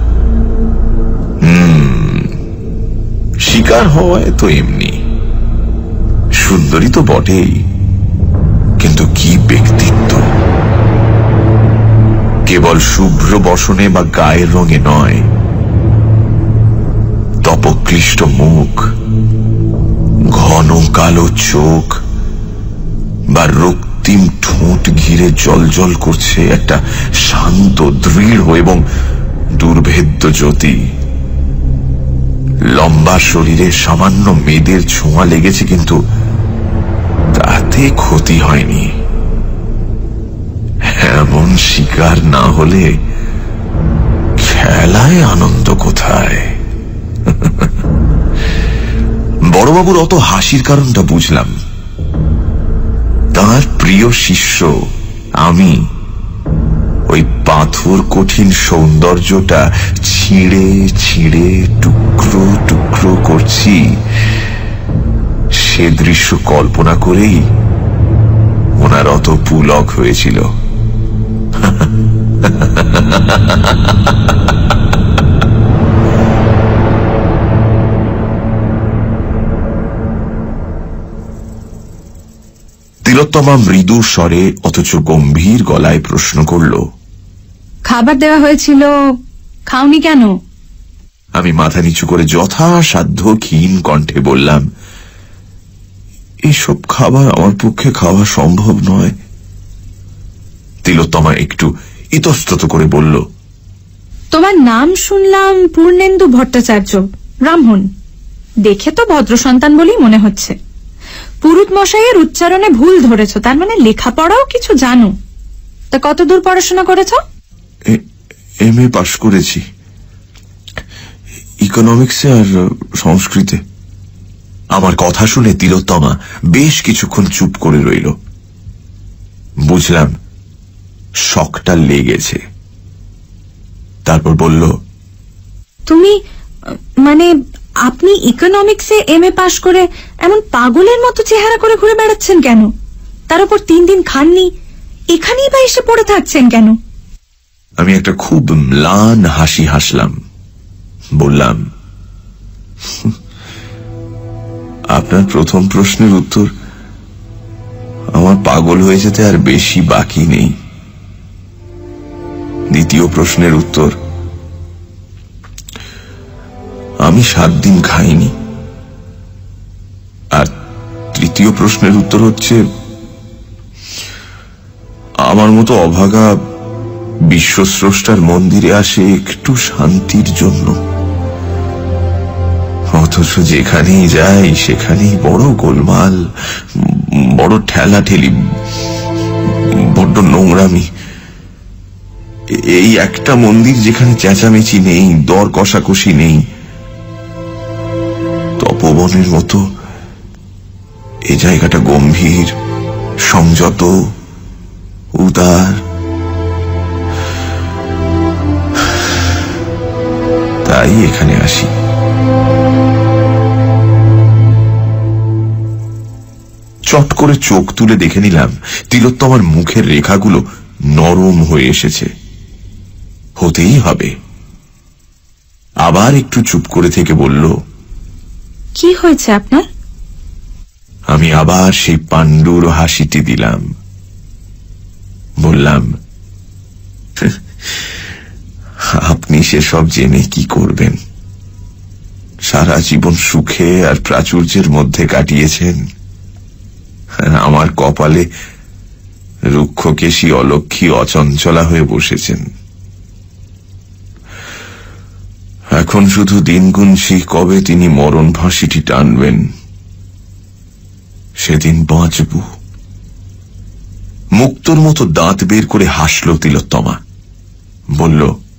হুম, শিকার হওয়ায় তো এমনি, সুন্দরী তো বটেই, কিন্তু কি ব্যক্তিত্ব! কেবল শুভ্র বসনে বা গায়ের রঙে নয়, তপক্লিষ্ট মুখ, ঘন কালো চোখ বা রক্তিম ঠোঁট ঘিরে জলজল করছে একটা শান্ত, দৃঢ় এবং দুর্ভেদ্য জ্যোতি। লম্বা শরীরে সামান্য মেদের ছোঁয়া লেগেছে, কিন্তু তাতে ক্ষতি হয়নি। এমন শিকার না হলে খেলায় আনন্দ কোথায়? বড়বাবুর অত হাসির কারণটা বুঝলাম। তার প্রিয় শিষ্য আমি ওই পাথর কঠিন সৌন্দর্যটা ছিঁড়ে ছিঁড়ে টুকরো টুকরো করছি, সে দৃশ্য কল্পনা করেই ওনার অত পুলক হয়েছিল। তিলোত্তমা মৃদু স্বরে অথচ গম্ভীর গলায় প্রশ্ন করল, খাবার দেওয়া হয়েছিল, খাওনি কেন? আমি মাথা নিচু করে যথাসাধ্য ক্ষীণ কণ্ঠে বললাম, এসব খাবার আমার পক্ষে খাওয়া সম্ভব নয়। তিলোত্তমা একটু ইতস্তত করে বলল, তোমার নাম শুনলাম পূর্ণেন্দু ভট্টাচার্য, ব্রাহ্মণ। দেখে তো ভদ্র সন্তান বলেই মনে হচ্ছে। পুরুত মশাইয়ের উচ্চারণে ভুল ধরেছ, তার মানে লেখাপড়াও কিছু জানো। তা কত দূর পড়াশোনা করেছ? এম এ পাশ করেছি, ইকোনমিক্সে আর সংস্কৃতে। আমার কথা শুনে তিলোত্তমা বেশ কিছুক্ষণ চুপ করে রইল। বুঝলাম শকটা লেগেছে। তারপর বলল, তুমি মানে আপনি ইকোনমিক্সে এম এ পাশ করে এমন পাগলের মতো চেহারা করে ঘুরে বেড়াচ্ছেন কেন? তার উপর তিন দিন খাননি, এখানেই বা এসে পড়ে থাকছেন কেন? আমি একটা খুব ম্লান হাসি হাসলাম। বললাম, আপনার প্রথম প্রশ্নের উত্তর আমার পাগল হয়ে যেতে আর বেশি বাকি নেই। দ্বিতীয় প্রশ্নের উত্তর, আমি সাত দিন খাইনি। আর তৃতীয় প্রশ্নের উত্তর হচ্ছে, আমার মতো অভাগা বিশ্বস্রষ্টার মন্দিরে আসে একটু শান্তির জন্য, অথচ যেখানেই যাই সেখানেই বড় গোলমাল, বড় ঠেলা ঠেলি, বড্ড নোংরামি। এই একটা মন্দির যেখানে চেঁচামেচি নেই, দর কষাকষি নেই, তপবনের মতো এই জায়গাটা গম্ভীর, সংযত, উদার। তাই এখানে আসি। চট করে চোখ তুলে দেখে নিলাম তিলোত্তমার মুখের রেখাগুলো নরম হয়ে এসেছে। হতেই হবে। আবার একটু চুপ করে থেকে বলল, কি হয়েছে আপনার? আমি আবার সেই পাণ্ডুর হাসিটি দিলাম। বললাম, আপনি সেসব জেনে কি করবেন? সারা জীবন সুখে আর প্রাচুর্যের মধ্যে কাটিয়েছেন, আমার কপালে রুক্ষকেশী অলক্ষী অচঞ্চলা হয়ে বসেছেন। এখন শুধু দিন গুনছি কবে তিনি মরণ ফাঁসিটি টানবেন, সেদিন বাঁচব। মুক্তোর মতো দাঁত বের করে হাসল তিলোত্তমা। বলল,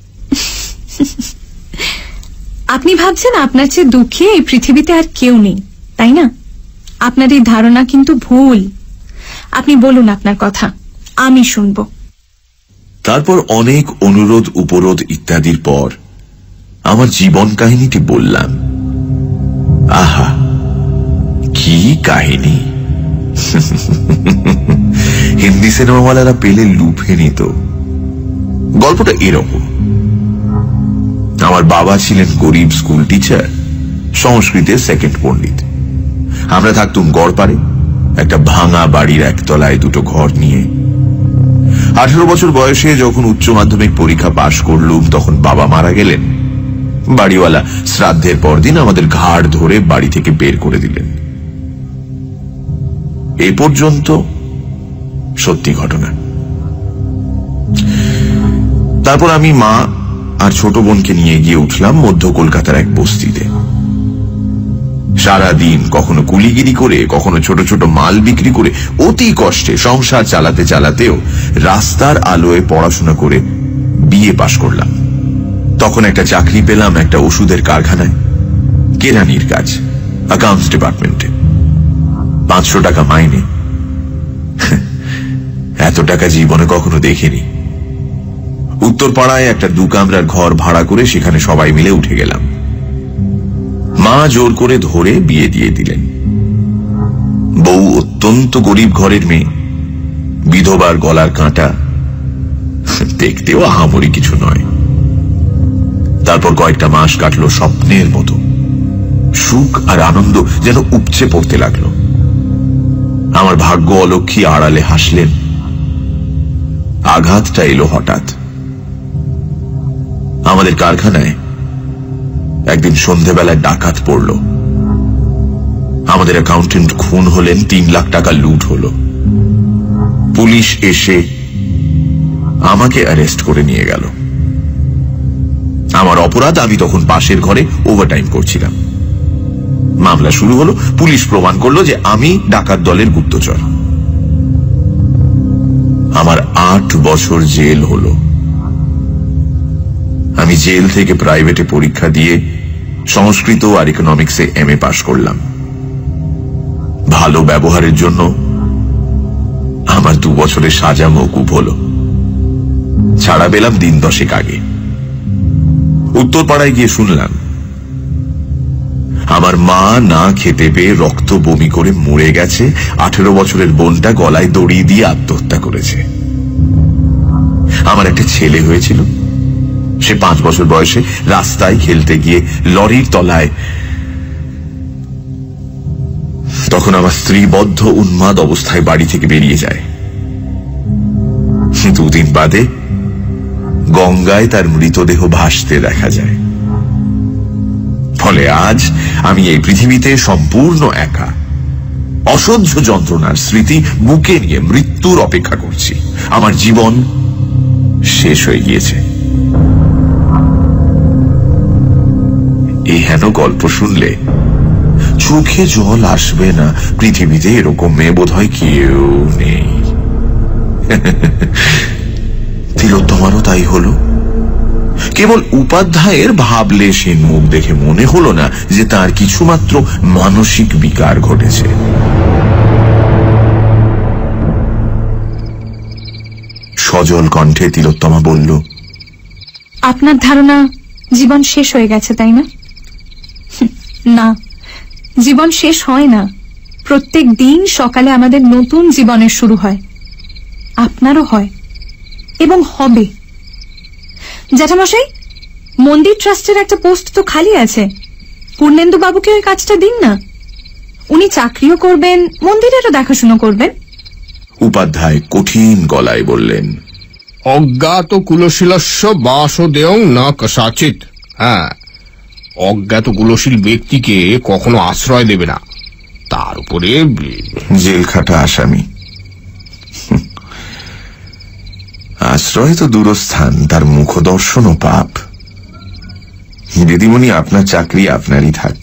আপনি ভাবছেন আপনার চেয়ে দুঃখী এই পৃথিবীতে আর কেউ নেই, তাই না? আপনার এই ধারণা কিন্তু ভুল। আপনি বলুন আপনার কথা, আমি শুনব। তারপর অনেক অনুরোধ উপরোধ ইত্যাদির পর আমার জীবন কাহিনীটি বললাম। আহা, কি কাহিনী! হিন্দি সিনেমাওয়ালারা পেলে লুফে নিত। গল্পটা এরকম। আমার বাবা ছিলেন গরিব স্কুল টিচার, সংস্কৃতের সেকেন্ড পণ্ডিত। আমরা থাকতুম গড়পাড়ে একটা ভাঙা বাড়ির একতলায় দুটো ঘর নিয়ে। আঠেরো বছর বয়সে যখন উচ্চ মাধ্যমিক পরীক্ষা পাশ করলুম তখন বাবা মারা গেলেন। বাড়িওয়ালা শ্রাদ্ধের পরদিন আমাদের ঘাড় ধরে বাড়ি থেকে বের করে দিলেন। এই পর্যন্ত সত্যি ঘটনা। তারপর আমি মা আর ছোট বোনকে নিয়ে গিয়ে উঠলাম মধ্য কলকাতার এক বস্তিতে। সারাদিন কখনো কুলিগিরি করে, কখনো ছোট ছোট মাল বিক্রি করে অতি কষ্টে সংসার চালাতে চালাতেও রাস্তার আলোয় পড়াশোনা করে বিএ পাশ করলাম। তখন একটা চাকরি পেলাম একটা ওষুধের কারখানায়, কেরানির কাজ, অ্যাকাউন্টস ডিপার্টমেন্টে। পাঁচশো টাকা মাইনে। এত টাকা জীবনে কখনো দেখিনি। উত্তরপাড়ায় একটা দু কামরার ঘর ভাড়া করে সেখানে সবাই মিলে উঠে গেলাম। মা জোর করে ধরে বিয়ে দিয়ে দিলেন। বউ অত্যন্ত গরিব ঘরের মেয়ে, বিধবার গলার কাঁটা, দেখতেও আহামরি কিছু নয়। তারপর কয়েকটা মাস কাটলো স্বপ্নের মতো। সুখ আর আনন্দ যেন উপচে পড়তে লাগলো। আমার ভাগ্য অলক্ষী আড়ালে হাসলেন। আঘাতটা এলো হঠাৎ। আমাদের কারখানায় একদিন সন্ধেবেলায় ডাকাত পড়ল। আমাদের অ্যাকাউন্টেন্ট খুন হলেন, তিন লাখ টাকা লুট হলো। পুলিশ এসে আমাকে অ্যারেস্ট করে নিয়ে গেল। আমার অপরাধ, আমি তখন পাশের ঘরে ওভারটাইম করছিলাম। মামলা শুরু হলো। পুলিশ প্রমাণ করলো যে আমি ডাকাত দলের গুপ্তচর। আমার আট বছর জেল হলো। আমি জেল থেকে প্রাইভেটে পরীক্ষা দিয়ে সংস্কৃত আর ইকোনমিক্সে এম এ পাশ করলাম। ভালো ব্যবহারের জন্য আমার দু বছরের সাজা মওকুফ হলো। ছাড়া পেলাম দিন দশেক আগে। উত্তরপাড়ায় গিয়ে শুনলাম আমার মা না খেতে পেয়ে রক্ত বমি করে মরে গেছে, আঠেরো বছরের বোনটা গলায় দড়ি দিয়ে আত্মহত্যা করেছে। আমার একটা ছেলে হয়েছিল, সে পাঁচ বছর বয়সে রাস্তায় খেলতে গিয়ে লরির তলায়। তখন আমার স্ত্রী বদ্ধ উন্মাদ অবস্থায় বাড়ি থেকে বেরিয়ে যায়। দুদিন বাদে গঙ্গায় তার মৃতদেহ ভাসতে দেখা যায়। ফলে আজ আমি এই পৃথিবীতে সম্পূর্ণ একা, অসহ্য যন্ত্রণার স্মৃতি বুকে নিয়ে মৃত্যুর অপেক্ষা করছি। আমার জীবন শেষ হয়ে গিয়েছে। এই হেন গল্প শুনলে চোখে জল আসবে না। পৃথিবীতে এরকম মেয়ে বোধ হয় কেউ নেই। তিলোত্তমারও তাই হলো। কেবল উপাধ্যায়ের ভাবলেশহীন মুখ দেখে মনে হলো না যে তার কিছুমাত্র মানসিক বিকার ঘটেছে। সজল কণ্ঠে তিলোত্তমা বলল, আপনার ধারণা জীবন শেষ হয়ে গেছে, তাই না? না, জীবন শেষ হয় না। প্রত্যেক দিন সকালে আমাদের নতুন জীবনের শুরু হয়। আপনারও হয় এবং হবে। জ্যাঠামশাই, মন্দির ট্রাস্টের একটা পোস্ট তো খালি আছে। পূর্ণেন্দু বাবুকে ওই কাজটা দিন না। উনি চাকরিও করবেন, মন্দিরেরও দেখাশুনো করবেন। উপাধ্যায় কঠিন গলায় বললেন, অজ্ঞাত কুলশীলস্য বাসদেয়ং না কসাচিৎ। হ্যাঁ, অজ্ঞাত কুলশীল ব্যক্তিকে কখনো আশ্রয় দেবে না, তার উপরে জেল খাটা আসামি। আশ্রয় তো দূরস্থান, তার মুখ দর্শন ও পাপ। দিদিমণি, আপনার চাকরি আপনারই থাক।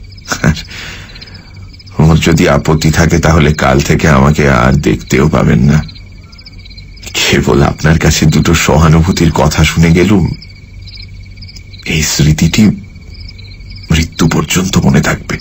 ওর যদি আপত্তি থাকে তাহলে কাল থেকে আমাকে আর দেখতেও পাবেন না। কেবল আপনার কাছে দুটো সহানুভূতির কথা শুনে গেলুম, এই স্মৃতিটি মৃত্যু পর্যন্ত মনে থাকবে।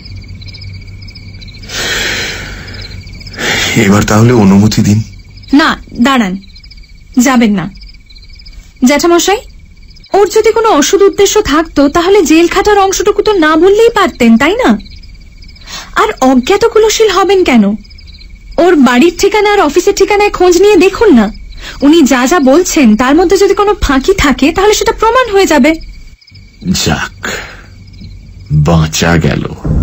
এবার তাহলে অনুমতি দিন। না, দাঁড়ান, যাবেন না। জ্যাঠামশাই, ওর যদি কোনো অসৎ উদ্দেশ্য থাকতো তাহলে জেল খাটার অংশটুকু তো না বললেই পারতেন, তাই না? আর অজ্ঞাত কুলশীল হবেন কেন? ওর বাড়ির ঠিকানা আর অফিসের ঠিকানায় খোঁজ নিয়ে দেখুন না। উনি যা যা বলছেন তার মধ্যে যদি কোনো ফাঁকি থাকে তাহলে সেটা প্রমাণ হয়ে যাবে। যাক, বাঁচা গেল।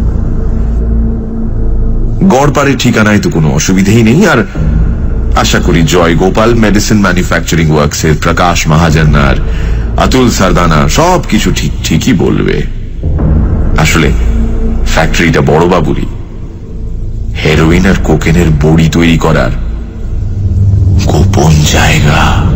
গড়পাড়ের ঠিকানায় তো কোনো অসুবিধেই নেই। আর আশা করি জয় গোপাল মেডিসিন ম্যানুফ্যাকচারিং ওয়ার্কসের প্রকাশ মহাজন আর অতুল সারদানা সব কিছু ঠিক ঠিকই বলবে। আসলে ফ্যাক্টরিটা বড়বাবুরই। হেরোইন আর কোকেনের বড়ি তৈরি করার গোপন জায়গা।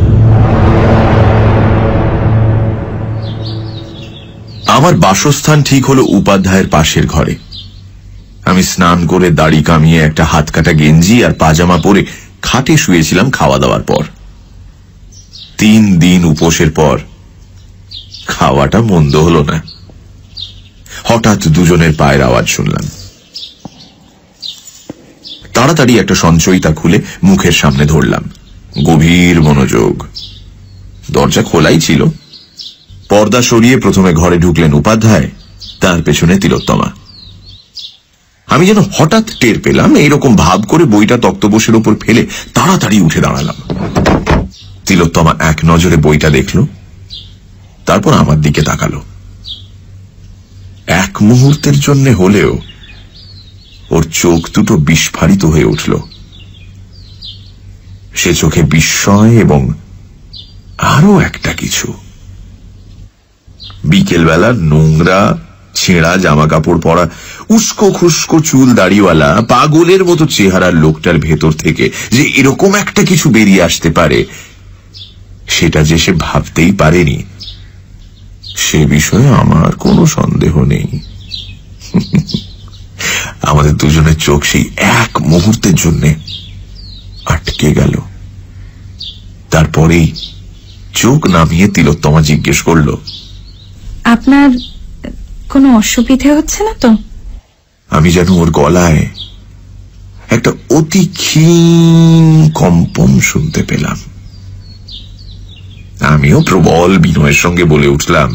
আমার বাসস্থান ঠিক হলো উপাধ্যায়ের পাশের ঘরে। আমি স্নান করে দাড়ি কামিয়ে একটা হাত কাটা গেঞ্জি আর পাজামা পরে খাটে শুয়েছিলাম খাওয়া দাওয়ার পর। তিন দিন উপোসের পর খাওয়াটা মন্দ হলো না। হঠাৎ দুজনের পায়ের আওয়াজ শুনলাম। তাড়াতাড়ি একটা সঞ্চয়িতা খুলে মুখের সামনে ধরলাম। গভীর মনোযোগ। দরজা খোলাই ছিল। পর্দা সরিয়ে প্রথমে ঘরে ঢুকলেন উপাধ্যায়, তার পেছনে তিলোত্তমা। আমি যেন হঠাৎ টের পেলাম, এইরকম ভাব করে বইটা তক্তপোষের ওপর ফেলে তাড়াতাড়ি উঠে দাঁড়ালাম। তিলোত্তমা এক নজরে বইটা দেখল, তারপর আমার দিকে তাকালো। এক মুহূর্তের জন্য হলেও ওর চোখ দুটো বিস্ফারিত হয়ে উঠল। সে চোখে বিস্ময় এবং আরো একটা কিছু। বিকেলবেলার নোংরা ছেঁড়া জামা কাপড় পরা, উস্কো খুস্কো চুল দাড়িওয়ালা পাগলের মতো চেহারার লোকটার ভেতর থেকে যে এরকম একটা কিছু বেরিয়ে আসতে পারে, সেটা যে সে ভাবতেই পারেনি, সে বিষয়ে আমার কোনো সন্দেহ নেই। আমাদের দুজনের চোখ সেই এক মুহূর্তের জন্য আটকে গেল। তারপরেই চোখ নামিয়ে তিলোত্তমা জিজ্ঞেস করল, আপনার কোনো অসুবিধে হচ্ছে না তো? আমি যেন ওর গলায় একটা অতি ক্ষীণ কম্পন শুনতে পেলাম। আমিও প্রবল বিনয়ের সঙ্গে বলে উঠলাম,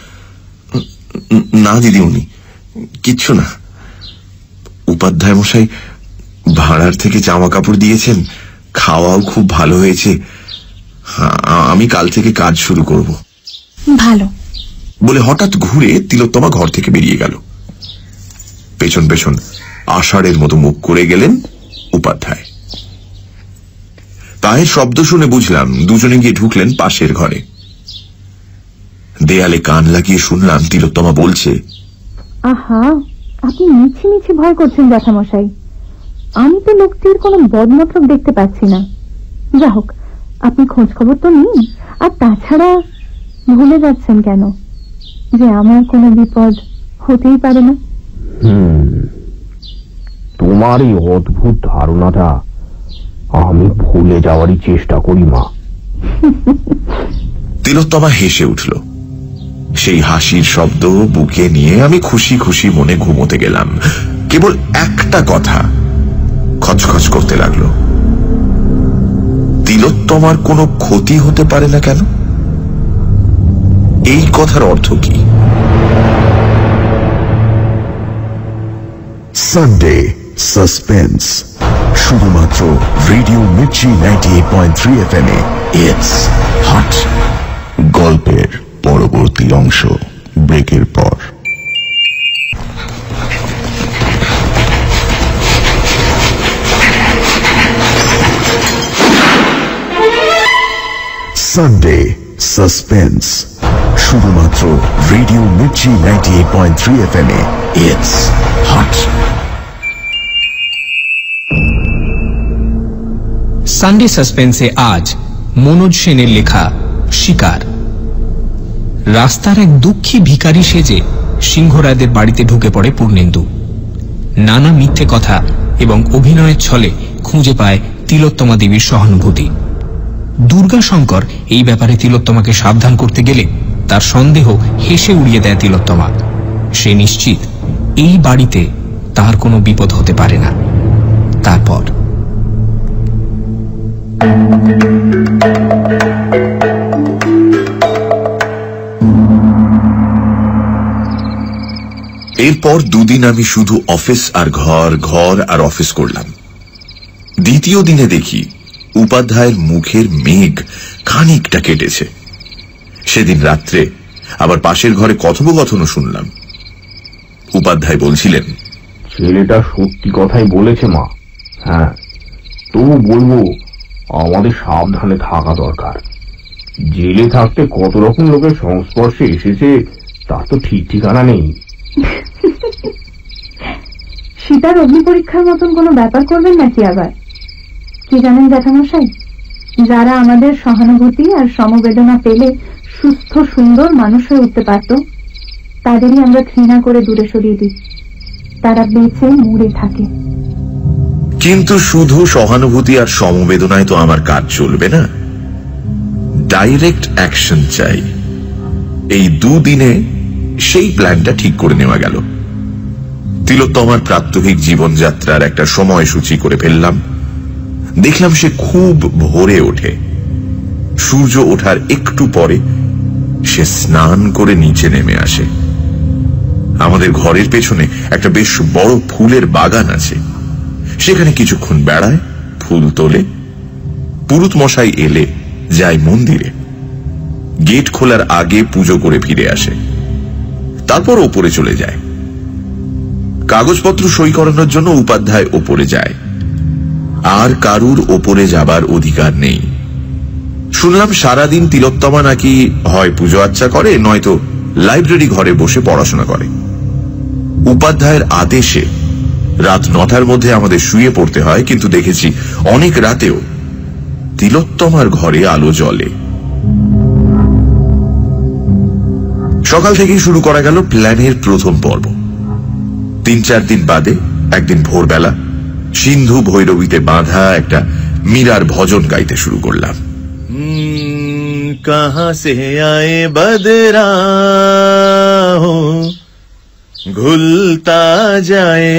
না দিদিমণি, কিচ্ছু না। উপাধ্যায় মশাই ভাড়ার থেকে জামা কাপড় দিয়েছেন, খাওয়াও খুব ভালো হয়েছে। আমি কাল থেকে কাজ শুরু করব। ভালো বলে হঠাৎ ঘুরে তিলোত্তমা ঘর থেকে বেরিয়ে গেল। পেছন পেছন আষাঢ়ের মতো মুখ করে গেলেন উপাধ্যায়। পায়ের শব্দ শুনে বুঝলাম দুজনে গিয়ে ঢুকলেন পাশের ঘরে। দেয়ালে কান লাগিয়ে শুনলাম তিলোত্তমা বলছে, আহা, আপনি মিছি মিছি ভয় করছেন জ্যাঠামশাই। আমি তো লোকটির কোনো বদমতলব দেখতে পাচ্ছি না। যা হোক, আপনি খোঁজ খবর তো নিন। আর তাছাড়া ভুলে যাচ্ছেন কেন যে আমার কোনো বিপদ হতেই পারে না? তোমার এই অদ্ভুত ধারণাটা আমি ভুলে যাওয়ারই চেষ্টা করি মা। তিলোত্তমা হেসে উঠল। সেই হাসির শব্দ বুকে নিয়ে আমি খুশি খুশি মনে ঘুমোতে গেলাম। কেবল একটা কথা খচখচ করতে লাগলো, তিলোত্তমার কোনো ক্ষতি হতে পারে না কেন? এই কথার অর্থ কি? সানডে সাসপেন্স, শুধুমাত্র radio Mirchi ninety eight point three F M এ। It's hot. গল্পের পরবর্তী অংশ ব্রেকের পর। সানডে সাসপেন্স, শুধুমাত্র radio Mirchi ninety eight point three F M এ। It's hot. সানডে সাসপেন্সে আজ মনোজ সেনের লেখা শিকার। রাস্তার এক দুঃখী ভিখারি সেজে সিংহরায়দের বাড়িতে ঢুকে পড়ে পূর্ণেন্দু। নানা মিথ্যে কথা এবং অভিনয়ের ছলে খুঁজে পায় তিলোত্তমা দেবীর সহানুভূতি। দুর্গাশঙ্কর এই ব্যাপারে তিলোত্তমাকে সাবধান করতে গেলে তার সন্দেহ হেসে উড়িয়ে দেয় তিলোত্তমা। সে নিশ্চিত এই বাড়িতে তার কোনো বিপদ হতে পারে না। তারপর এরপর দুদিন আমি শুধু অফিস আর ঘর, ঘর আর অফিস করলাম। দ্বিতীয় দিনে দেখি উপাধ্যায়ের মুখের মেঘ খানিকটা কেটেছে। সেদিন রাত্রে আবার পাশের ঘরে কথোপকথনও শুনলাম। উপাধ্যায় বলছিলেন, ছেলেটা সত্যি কথাই বলেছে মা। হ্যাঁ, তবু বলবো আমাদের সাবধানে থাকা দরকার। জেলে থাকতে কত রকম লোকের সংস্পর্শে এসেছে তার তো ঠিক ঠিকানা নেই। সীতার অগ্নি পরীক্ষার মতন কোনো ব্যাপার করবেন নাকি আবার? কি জানেন জ্যাঠামশাই, যারা আমাদের সহানুভূতি আর সমবেদনা পেলে সুস্থ সুন্দর মানুষ হয়ে উঠতে পারত, তাদেরই আমরা ঘৃণা করে দূরে সরিয়ে দিই। তারা বেঁচে মরে থাকে। কিন্তু শুধু সহানুভূতি আর সমবেদনায় তো আমার কাজ চলবে না, ডাইরেক্ট অ্যাকশন চাই। এই দুদিনে সেই প্ল্যানটা ঠিক করে নেওয়া গেল। তিলোত্তমার প্রাত্যহিক জীবনযাত্রার একটা সময়সূচি করে ফেললাম। দেখলাম সে খুব ভোরে ওঠে। সূর্য ওঠার একটু পরে সে স্নান করে নিচে নেমে আসে। আমাদের ঘরের পেছনে একটা বেশ বড় ফুলের বাগান আছে। সেখানে কিছুক্ষণ বেড়ায়, ফুল তোলে। পুরুত মশাই এলে যায় মন্দিরে। গেট খোলার আগে পুজো করে ফিরে আসে। তারপর ওপরে চলে যায়। কাগজপত্র সই করানোর জন্য উপাধ্যায় ওপরে যায়। আর কারুর ওপরে যাবার অধিকার নেই। শুনলাম সারাদিন তিলোত্তমা নাকি হয় পুজো আচ্চা করে, নয়তো লাইব্রেরি ঘরে বসে পড়াশোনা করে। উপাধ্যায়ের আদেশে রাত নটার মধ্যে আমাদের শুয়ে পড়তে হয়, কিন্তু দেখেছি অনেক রাতেও তিলোত্তমার ঘরে আলো জ্বলে। সকাল থেকেই শুরু করা গেল প্ল্যানের প্রথম পর্ব। তিন চার দিন বাদে একদিন ভোরবেলা সিন্ধু ভৈরবীতে বাঁধা একটা মীরার ভজন গাইতে শুরু করলাম। কাহা সে আয়ে বদরা হো ঘুলতা যায়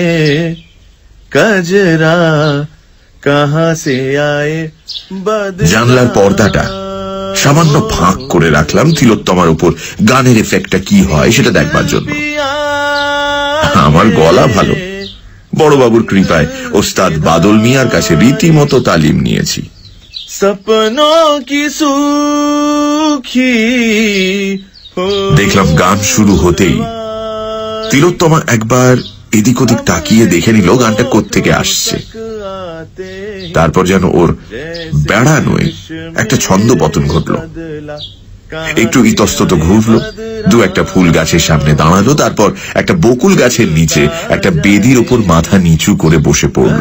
কজরা, কাহা সে আয়ে বদরা। জানলার পর্দাটা সামান্য ফাঁক করে রাখলাম তিলোত্তমার উপর গানের এফেক্টটা কি হয় সেটা দেখবার জন্য। আমার গলা ভালো, বড়বাবুর কৃপায় ওস্তাদ বাদল মিয়ার কাছে রীতিমতো তালিম নিয়েছি। দেখলাম গান শুরু হতেই তিলোত্তমা একবার এদিক ওদিক তাকিয়ে দেখে নিল গানটা কোত্থেকে আসছে। তারপর যেন ওর বেড়ানোয় একটা ছন্দ পতন ঘটল। একটু ইতস্তত ঘুরল, দু একটা ফুল গাছের সামনে দাঁড়ালো, তারপর একটা বকুল গাছের নিচে একটা বেদির ওপর মাথা নিচু করে বসে পড়ল।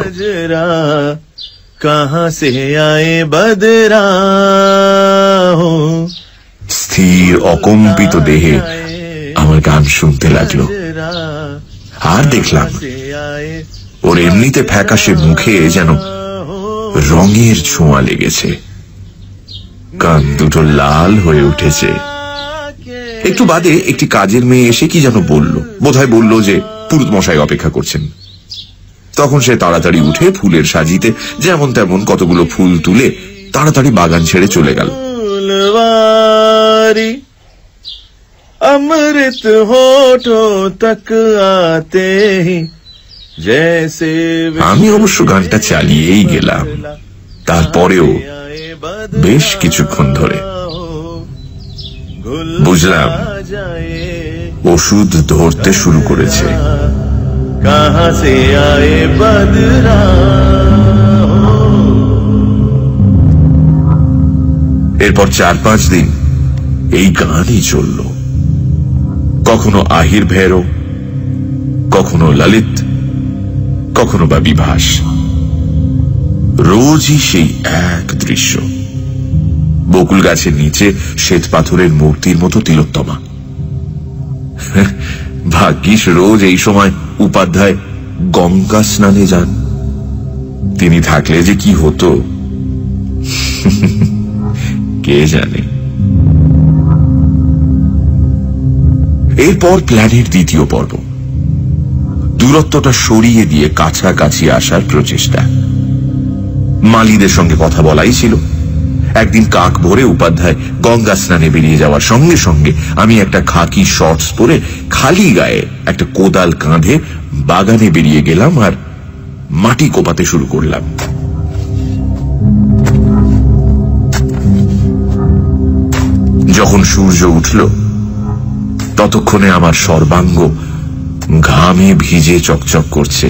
স্থির অকম্পিত দেহে আমার গান শুনতে লাগলো। আর দেখলাম ওর এমনিতে ফ্যাকাশে মুখে যেন রঙের ছোঁয়া লেগেছে। কান দুটো লাল হয়ে উঠেছে। একটু বাদে একটি কাজের মেয়ে এসে কি যেন বলল, বোধহয় বলল যে পুরুত মশাই অপেক্ষা করছেন। তখন সে তাড়াতাড়ি উঠে ফুলের সাজিতে যেমন তেমন কতগুলো ফুল তুলে তাড়াতাড়ি বাগান ছেড়ে চলে গেল। अमृत होठों तक आते ही जैसे আমি অবশ্য গানটা চালিয়েই গেলাম। তারপরেও বেশ কিছুক্ষণ ধরে বুঝলাম ওষুধ ধরতে শুরু করেছে। कहां से आए बदरा। এরপর চার পাঁচ দিন এই গানই চলল। কখনো আহির ভেরো, কখনো ললিত, কখনো বা বিভাস। রোজই সেই এক দৃশ্য। বকুল গাছের নিচে শ্বেত পাথরের মূর্তির মতো তিলোত্তমা। ভাগ্যিস রোজ এই সময় উপাধ্যায় গঙ্গা স্নানে যান। তিনি থাকলে যে কি হতো কে জানে। এরপর প্ল্যানের দ্বিতীয় পর্ব, দূরত্বটা সরিয়ে দিয়ে কাছাকাছি আসার প্রচেষ্টা। মালিদের সঙ্গে কথা বলাই ছিল। একদিন কাক ভরে উপাধ্যায় গঙ্গা স্নানে বেরিয়ে যাওয়ার সঙ্গে সঙ্গে আমি একটা খাকি শর্টস পরে খালি গায়ে একটা কোদাল কাঁধে বাগানে বেরিয়ে গেলাম আর মাটি কোপাতে শুরু করলাম। যখন সূর্য উঠল ততক্ষণে আমার সর্বাঙ্গ ঘামে ভিজে চকচক করছে।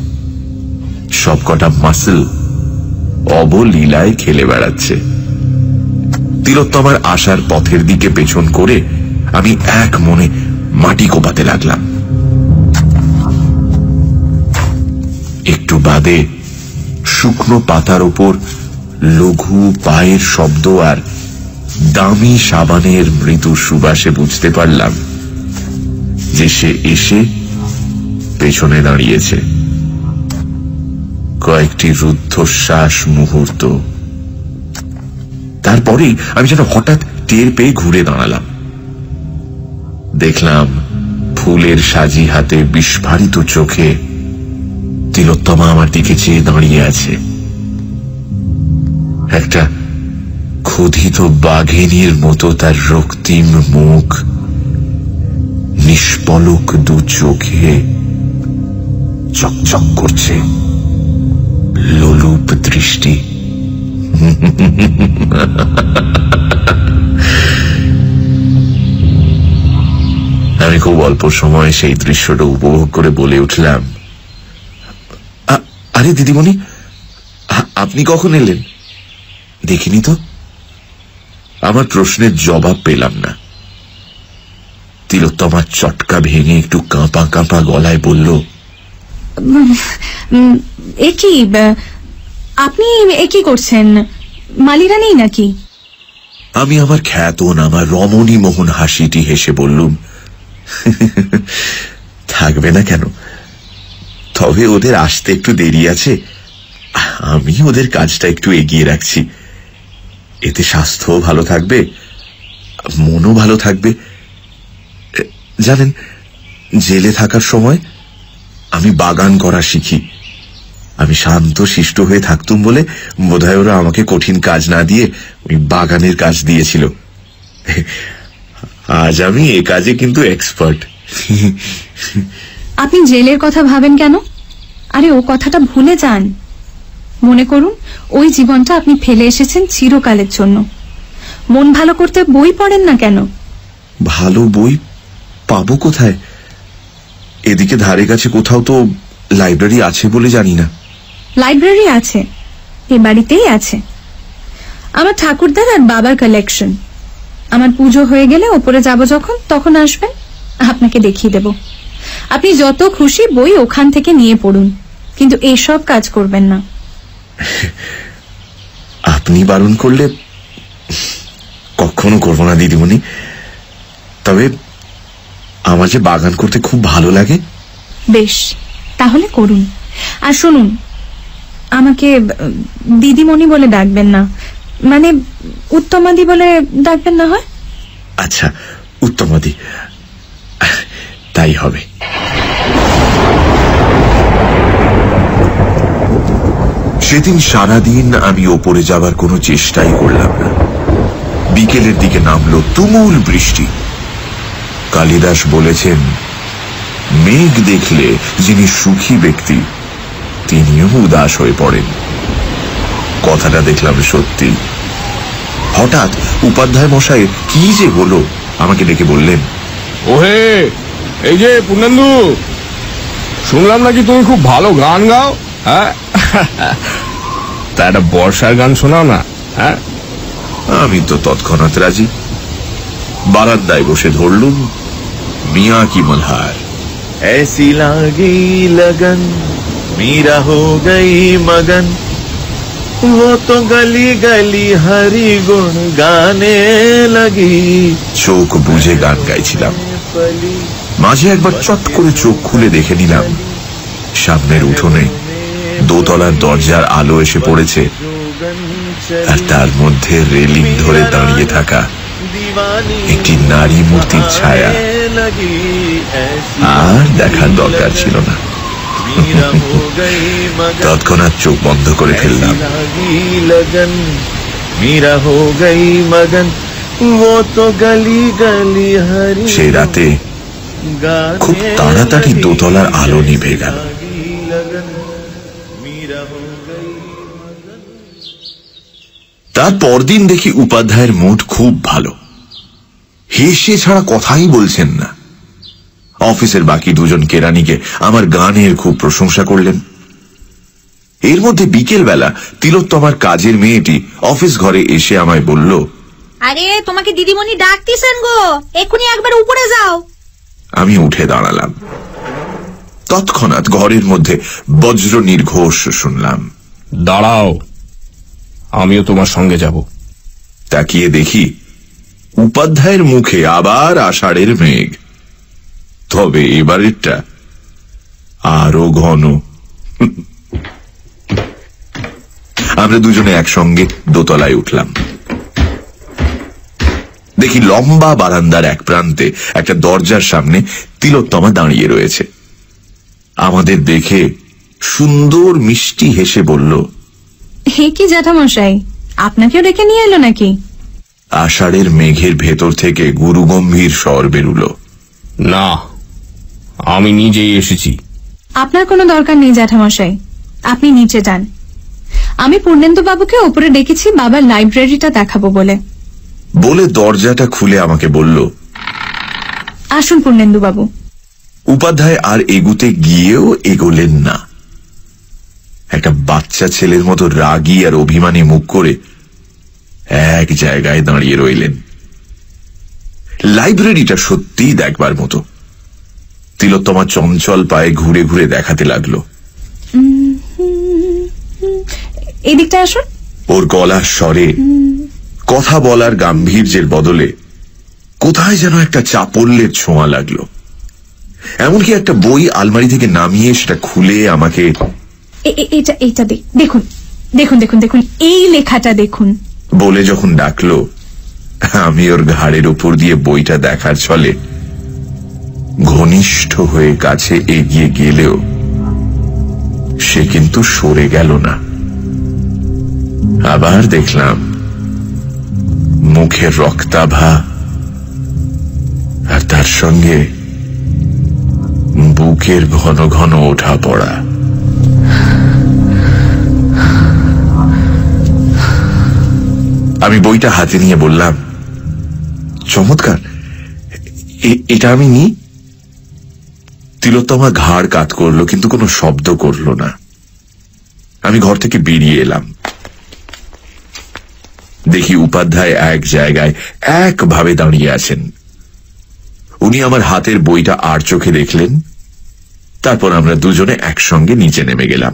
সবকটা মাসল অবলীলায় খেলে বেড়াচ্ছে। তিলোত্তমার আসার পথের দিকে পেছন করে আমি এক মনে মাটি কোপাতে লাগলাম। একটু বাদে শুকনো পাতার উপর লঘু পায়ের শব্দ আর দামি সাবানের মৃদু সুবাসে বুঝতে পারলাম যে সে এসে পেছনে দাঁড়িয়েছে। কয়েকটি রুদ্ধশ্বাস মুহূর্ত, তারপরেই আমি যেন হঠাৎ টের পেয়ে ঘুরে দাঁড়ালাম। দেখলাম ফুলের সাজি হাতে বিস্ফারিত চোখে তিলোত্তমা আমার দিকে চেয়ে দাঁড়িয়ে আছে। একটা ক্ষুধিত বাঘিনীর মতো তার রক্তিম মুখ, নিষ্পলক দু চোখে চকচক করছে, লোলুপ দৃষ্টি। আমি খুব অল্প সময় সেই দৃশ্যটা উপভোগ করে বলে উঠলাম, আরে দিদিমণি, আপনি কখন এলেন? দেখিনি তো। আমার প্রশ্নের জবাব পেলাম না। তিলোত্তমার চটকা ভেঙে একটু কাঁপা কাঁপা গলায় বলল, একই আপনি একই করছেন? মালিরা নেই নাকি? আমি আমার খ্যাতন আমার রমণী মোহন হাসিটি হেসে বললুম, থাকবে না কেন, তবে ওদের আসতে একটু দেরি আছে। আমি ওদের কাজটা একটু এগিয়ে রাখছি। এতে স্বাস্থ্যও ভালো থাকবে, মনও ভালো থাকবে। জানেন, জেলে থাকার সময় আমি বাগান করা শিখি। আমি শান্ত শিষ্ট হয়ে থাকতুম বলে বোধহয় ওরা আমাকে কঠিন কাজ না দিয়ে ওই বাগানের কাজ দিয়েছিল। আজ আমি এ কাজে কিন্তু এক্সপার্ট। আপনি জেলের কথা ভাবেন কেন? আরে ও কথাটা ভুলে যান। মনে করুন ওই জীবনটা আপনি ফেলে এসেছেন চিরকালের জন্য। মন ভালো করতে বই পড়েন না কেন? ভালো বই পাবো কোথায়? এদিকে ধারে কাছে কোথাও তো লাইব্রেরি আছে বলে জানি না। লাইব্রেরি আছে, এ বাড়িতেই আছে। আমার ঠাকুরদার আর বাবার কালেকশন। আমার পুজো হয়ে গেলে ওপরে যাব যখন, তখন আসবেন, আপনাকে দেখিয়ে দেব। আপনি যত খুশি বই ওখান থেকে নিয়ে পড়ুন, কিন্তু এসব কাজ করবেন না। আপনি বারণ করলে কখনো করবো না দিদিমণি। তবে আমার যে বাগান করতে খুব ভালো লাগে। বেশ, তাহলে করুন। আর শুনুন, আমাকে দিদিমণি বলে ডাকবেন না, মানে উত্তমাদি বলে ডাকবেন না হয়? আচ্ছা, উত্তমাদি, তাই হবে। সেদিন সারাদিন আমি ওপরে যাবার কোনো চেষ্টাই করলাম না। বিকেলের দিকে নামলো তুমুল বৃষ্টি। কালিদাস বলেছেন, মেঘ দেখলে যিনি সুখী ব্যক্তি তিনিও উদাস হয়ে পড়েন। কথাটা দেখলাম সত্যি। হঠাৎ উপাধ্যায় মশাই কি যে হলো আমাকে ডেকে বললেন, ওহে, এই যে পূর্ণেন্দু, শুনলাম নাকি তুমি খুব ভালো গান গাও। হ্যাঁ, তা একটা বর্ষার গান শোনাও না। হ্যাঁ, আমি তো তৎক্ষণাৎ রাজি। বারান্দায় বসে ধরলুম মিয়া কি মলহার। ऐसी लागी लगन मीरा हो गई मगन वो तो गली गली हरि गुण गाने लगी। চোখ বুঝে গান গাইছিলাম। মাঝে একবার চট করে চোখ খুলে দেখে নিলাম সামনের উঠোনে দোতলার দরজার আলো এসে পড়েছে, আর তার মধ্যে রেলিং ধরে দাঁড়িয়ে থাকা একটি নারী মূর্তির ছায়া। আর দেখার দরকার ছিল না। তৎক্ষণাৎ চোখ বন্ধ করে ফেললাম। সেই রাতে খুব তাড়াতাড়ি দোতলার আলো নিভে গেল। তার পরদিন দেখি উপাধ্যায়ের মুড খুব ভালো। হেসে ছাড়া কথাই বলছেন না। অফিসের বাকি দুজন কেরানিকে আমার গানের খুব প্রশংসা করলেন। এর মধ্যে বিকেল বেলা তিলোত্তমার কাজের মেয়েটি অফিস ঘরে এসে আমায় বলল, আরে তোমাকে দিদিমণি ডাকতেছেন গো, এক্ষুনি একবার উপরে যাও। আমি উঠে দাঁড়ালাম। তৎক্ষণাৎ ঘরের মধ্যে বজ্র নির্ঘোষ শুনলাম, দাঁড়াও, আমিও তোমার সঙ্গে যাব। তাকিয়ে দেখি উপাধ্যায়ের মুখে আবার আষাঢ়ের মেঘ, তবে এবারেরটা আরো ঘন। আমরা দুজনে একসঙ্গে দোতলায় উঠলাম। দেখি লম্বা বারান্দার এক প্রান্তে একটা দরজার সামনে তিলোত্তমা দাঁড়িয়ে রয়েছে। আমাদের দেখে সুন্দর মিষ্টি হেসে বলল, হে কি জ্যাঠামশাই, আপনাকেও ডেকে নিয়ে এলো নাকি? আষাঢ়ের মেঘের ভেতর থেকে গুরুগম্ভীর স্বর বেরুল, না, আমি নিজেই এসেছি। আপনার কোনো দরকার নেই জ্যাঠামশাই, আপনি নিচে যান। আমি পূর্ণেন্দু বাবুকে উপরে ডেকেছি বাবার লাইব্রেরিটা দেখাবো বলে। বলে দরজাটা খুলে আমাকে বলল, আসুন পূর্ণেন্দু বাবু। উপাধ্যায় আর এগুতে গিয়েও এগোলেন না। একটা বাচ্চা ছেলের মতো রাগী আর অভিমানী মুখ করে এক জায়গায় দাঁড়িয়ে রইলেন। লাইব্রেরিটা সত্যিই দেখবার মতো। তিলোত্তমা চঞ্চল পায়ে ঘুরে ঘুরে দেখাতে লাগলো, এদিকটা আসুন। ওর গলার স্বরে কথা বলার গাম্ভীর্যের বদলে কোথায় যেন একটা চাপল্যের ছোঁয়া লাগলো। এমনকি একটা বই আলমারি থেকে নামিয়ে সেটা খুলে আমাকে, এটা এটা দেখুন দেখুন দেখুন দেখুন এই লেখাটা দেখুন বলে যখন ডাকলো, আমি ওর ঘাড়ের উপর দিয়ে বইটা দেখার ছলে ঘনিষ্ঠ হয়ে কাছে এগিয়ে গেলেও সে কিন্তু সরে গেল না। আবার দেখলাম মুখের রক্তাভা, আর তার সঙ্গে বুকের ঘন ঘন ওঠা পড়া। আমি বইটা হাতে নিয়ে বললাম, চমৎকার, এটা আমি নি। তিলোত্তমা ঘাড় কাত করলো, কিন্তু কোনো শব্দ করল না। আমি ঘর থেকে বেরিয়ে এলাম। দেখি উপাধ্যায় এক জায়গায় একভাবে দাঁড়িয়ে আছেন। উনি আমার হাতের বইটা আর চোখে দেখলেন। তারপর আমরা দুজনে একসঙ্গে নিচে নেমে গেলাম।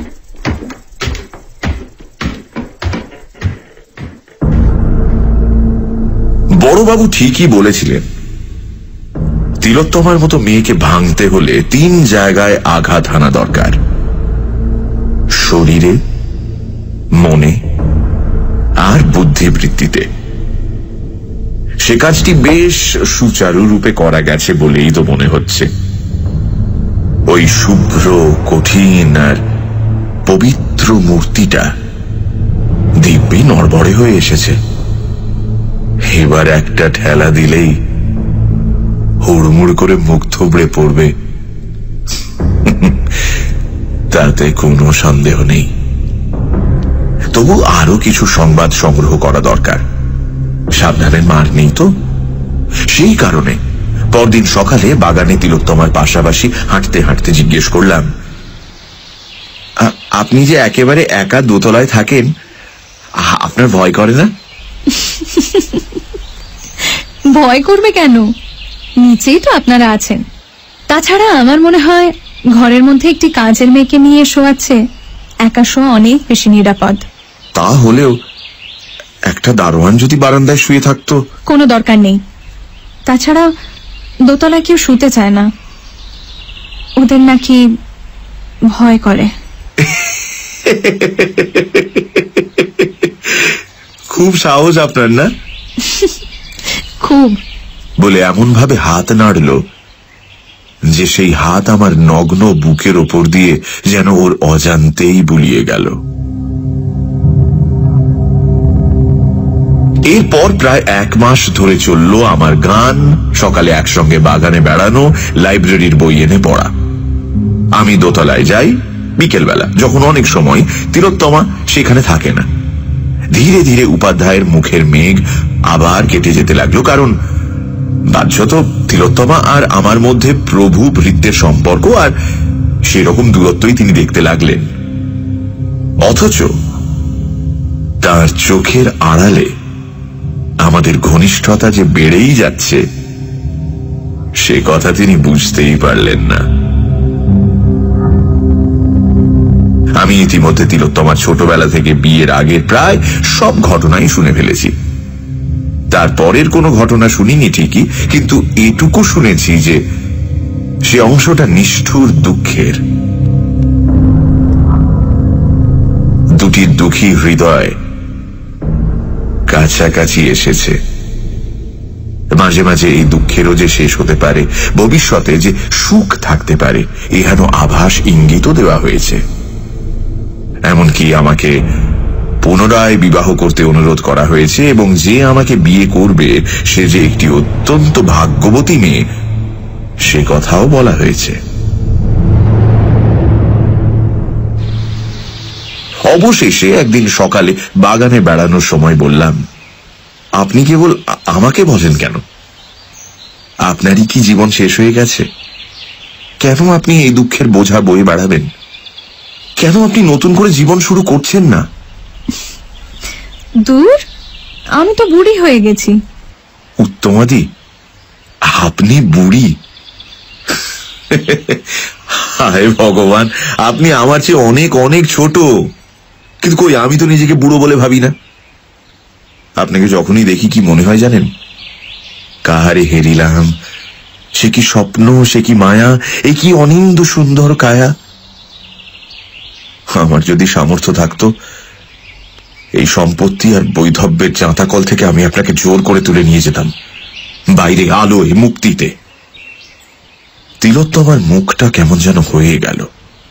বড়বাবু ঠিকই বলেছিলেন, তিলোত্তমার মতো মেয়েকে ভাঙতে হলে তিন জায়গায় আঘাত হানা দরকার, শরীরে, মনে আর বুদ্ধিবৃত্তিতে। সে কাজটি বেশ সুচারুরূপে করা গেছে বলেই তো মনে হচ্ছে। ওই শুভ্র, কঠিন আর পবিত্র মূর্তিটা দিব্যি নড়বড়ে হয়ে এসেছে। এবার একটা ঠেলা দিলেই হুড়মুড় করে মুখ থুবড়ে পড়বে তাতে কোনো সন্দেহ নেই। তবু আরো কিছু সংবাদ সংগ্রহ করা দরকার। সাবধানের মার নেই তো। সেই কারণে পরদিন সকালে বাগানে তিলোত্তমার পাশাপাশি হাঁটতে হাঁটতে জিজ্ঞেস করলাম, আপনি যে একেবারে একা দোতলায় থাকেন, আপনার ভয় করে না? ভয় করবে কেন, নিচেই তো আপনারা আছেন। তাছাড়া আমার মনে হয় ঘরের মধ্যে একটি কাজের মেয়েকে নিয়ে শোয়াচ্ছে একা শোয়া অনেক বেশি নিরাপদ। তা হলেও একটা দারোয়ান যদি বারান্দায় শুয়ে থাকতো। কোনো দরকার নেই। তাছাড়া দোতলায় কেউ শুতে চায় না, ওদের নাকি ভয় করে। খুব সাহস আপনার না? খুব। বলে এমন ভাবে হাত নাড়ল যে সেই হাত আমার নগ্ন বুকের ওপর দিয়ে যেন ওর অজান্তেই বুলিয়ে গেল। এরপর প্রায় এক মাস ধরে চলল আমার গান, সকালে একসঙ্গে বাগানে বেড়ানো, লাইব্রেরির বই এনে পড়া। আমি দোতলায় যাই বিকেলবেলা, যখন অনেক সময় তিলোত্তমা সেখানে থাকে না। ধীরে ধীরে উপাধ্যায়ের মুখের মেঘ আবার কেটে যেতে লাগলো, কারণ বাহ্যত তিলোত্তমা আর আমার মধ্যে প্রভু ভৃত্যের সম্পর্ক, আর সেরকম দূরত্বই তিনি দেখতে লাগলেন। অথচ তার চোখের আড়ালে আমাদের ঘনিষ্ঠতা যে বেড়েই যাচ্ছে সে কথা তিনি বুঝতেই পারলেন না। আমি ইতিমধ্যে তিলোত্তমার ছোটবেলা থেকে বিয়ের আগের প্রায় সব ঘটনাই শুনে ফেলেছি। তারপরের কোনো ঘটনা শুনিনি ঠিকই, কিন্তু এটুকু শুনেছি যে সে অংশটা নিষ্ঠুর দুঃখের। দুটি দুঃখী হৃদয় কাছাকাছি এসেছে। মাঝে মাঝে এই দুঃখেরও যে শেষ হতে পারে, ভবিষ্যতে যে সুখ থাকতে পারে, এহেন আভাস ইঙ্গিতও দেওয়া হয়েছে। এমনকি আমাকে পুনরায় বিবাহ করতে অনুরোধ করা হয়েছে, এবং যে আমাকে বিয়ে করবে সে যে একটি অত্যন্ত ভাগ্যবতী মেয়ে সে কথাও বলা হয়েছে। অবশেষে একদিন সকালে বাগানে বেড়ানোর সময় বললাম, আপনি কেবল আমাকে বলেন কেন? আপনারই কি জীবন শেষ হয়ে গেছে? কেন আপনি এই দুঃখের বোঝা বয়ে বেড়াবেন? কেন আপনি নতুন করে জীবন শুরু করছেন না? দূর, আমি তো বুড়ি হয়ে গেছি। উত্তমাদি, আপনি বুড়ি? হায় ভগবান, আপনি আমার চেয়ে অনেক অনেক ছোট। কিন্তু কই, আমি তো নিজেকে বুড়ো বলে ভাবি না। আপনাকে যখনই দেখি কি মনে হয় জানেন? কাহারে হেরিলাম, সে কি স্বপ্ন, সে কি মায়া, এ কি অনিন্দ সুন্দর কায়া। আমার যদি সামর্থ্য থাকতো, এই সম্পত্তি আর বৈধব্যের চাঁতাকল থেকে আমি আপনাকে জোর করে তুলে নিয়ে যেতাম বাইরে আলোয়, মুক্তিতে। তিলোত্তমার মুখটা কেমন যেন হয়ে গেল।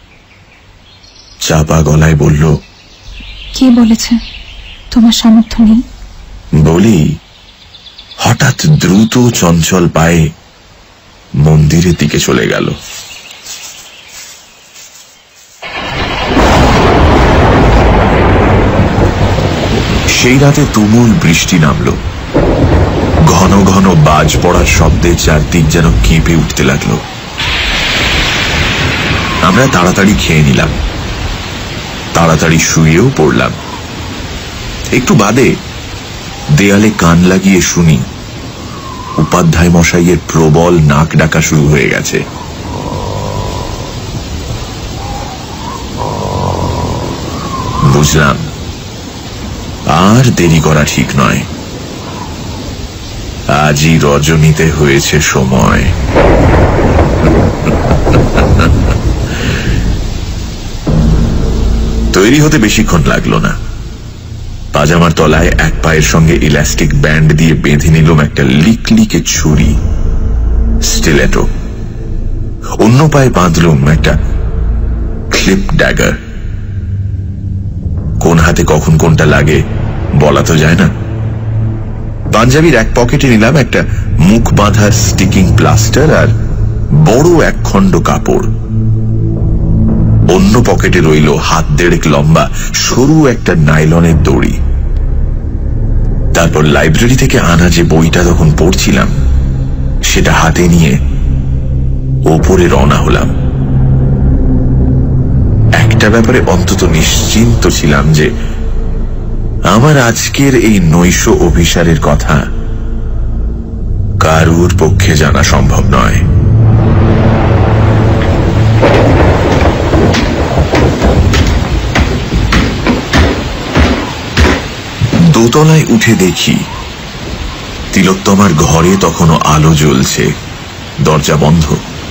চাপা গলায় বলল, কে বলেছে তোমার সামর্থ্য নেই? বলি হঠাৎ দ্রুত চঞ্চল পায়ে মন্দিরের দিকে চলে গেল। সেই রাতে তুমুল বৃষ্টি নামল। ঘন ঘন বাজ পড়ার শব্দে চারদিক যেন কেঁপে উঠতে লাগলো। আমরা তাড়াতাড়ি খেয়ে নিলাম, তাড়াতাড়ি শুয়েও পড়লাম। একটু বাদে দেয়ালে কান লাগিয়ে শুনি উপাধ্যায় মশাইয়ের প্রবল নাক ডাকা শুরু হয়ে গেছে। বুঝলাম আর দেরি করা ঠিক নয়, আজই রজনীতে হয়েছে সময়। তৈরি হতে বেশিক্ষণ লাগলো না। পাজামার তলায় এক পায়ের সঙ্গে ইলাস্টিক ব্যান্ড দিয়ে বেঁধে নিলাম একটা লিকলিকে ছুরি, স্টিলেটো। অন্য পায়ে বাঁধলুম একটা ক্লিপ ড্যাগার। কোন হাতে কখন কোনটা লাগে বলা তো যায় না। পাঞ্জাবির এক পকেটে নিলাম একটা মুখ বাঁধার স্টিকিং প্লাস্টার আর বড় এক খণ্ড কাপড়। অন্য পকেটে রইল হাত দেড়েক লম্বা সরু একটা নাইলনের দড়ি। তারপর লাইব্রেরি থেকে আনা যে বইটা তখন পড়ছিলাম সেটা হাতে নিয়ে ওপরে রওনা হলাম। একটা ব্যাপারে অন্তত নিশ্চিন্ত ছিলাম যে আমার আজকের এই নৈশ অভিসারের কথা কারুর পক্ষে জানা সম্ভব নয়। দোতলায় উঠে দেখি তিলোত্তমার ঘরে তখনও আলো জ্বলছে, দরজা বন্ধ।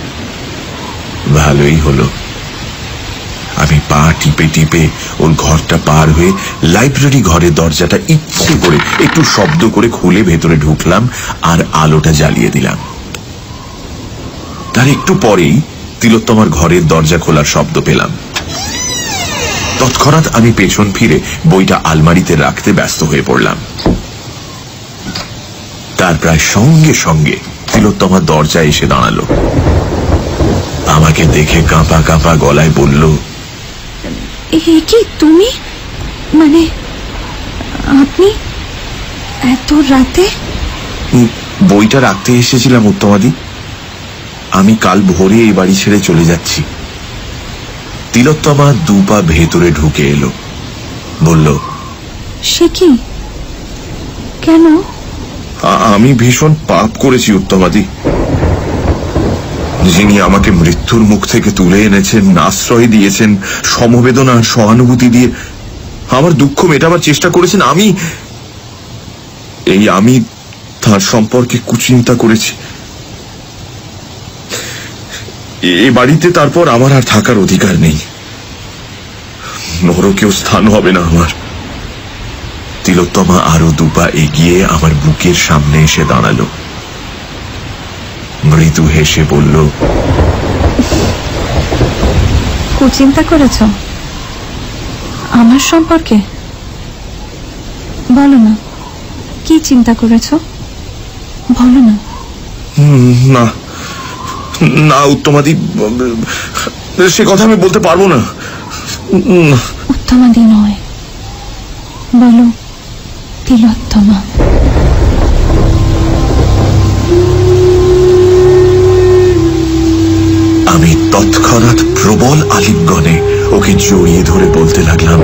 ভালোই হলো। আমি পা টিপে টিপে ওর ঘরটা পার হয়ে লাইব্রেরি ঘরের দরজাটা ইচ্ছে করে একটু শব্দ করে খুলে ভেতরে ঢুকলাম আর আলোটা জ্বালিয়ে দিলাম। তার একটু পরেই তিলোত্তমার ঘরের দরজা খোলার শব্দ পেলাম। তৎক্ষণাৎ আমি পেছন ফিরে বইটা আলমারিতে রাখতে ব্যস্ত হয়ে পড়লাম। তার প্রায় সঙ্গে সঙ্গে তিলোত্তমার দরজা এসে দাঁড়ালো। আমাকে দেখে কাঁপা কাঁপা গলায় বলল, কি তুমি? মানে আপনি এত রাতে? বইটা রাখতে এসেছিলাম উত্তমাদি। আমি কাল ভোরে এই বাড়ি ছেড়ে চলে যাচ্ছি। তিলোত্তমা দুপা ভেতরে ঢুকে এলো, বলল, সে কি? কেন? আমি ভীষণ পাপ করেছি উত্তমাদি। যিনি আমাকে মৃত্যুর মুখ থেকে তুলে এনেছেন, আশ্রয় দিয়েছেন, সমবেদনা আর সহানুভূতি দিয়ে আমার দুঃখ মেটাবার চেষ্টা করেছেন, আমি এই আমি তার সম্পর্কে কুচিন্তা করেছি। এ বাড়িতে তারপর আমার আর থাকার অধিকার নেই। নরকেও স্থান হবে না আমার। তিলোত্তমা আরো দুপা এগিয়ে আমার বুকের সামনে এসে দাঁড়ালো। মৃদু হেসে বলল, কুচিন্তা করেছ আমার সম্পর্কে? বলো না, কি চিন্তা করেছ? বলো না। না না উত্তমাদি, সে কথা আমি বলতে পারবো না। উত্তমাদি নয়, বলো তিলোত্তমা। আমি তৎক্ষণাৎ প্রবল আলিঙ্গনে ওকে জড়িয়ে ধরে বলতে লাগলাম,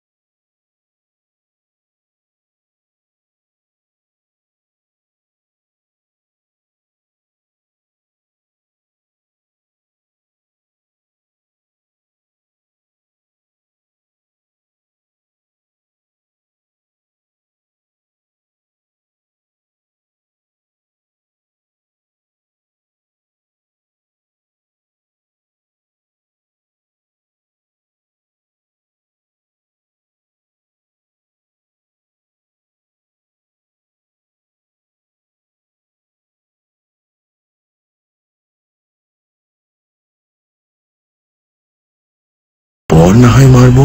পর না হয় মারব,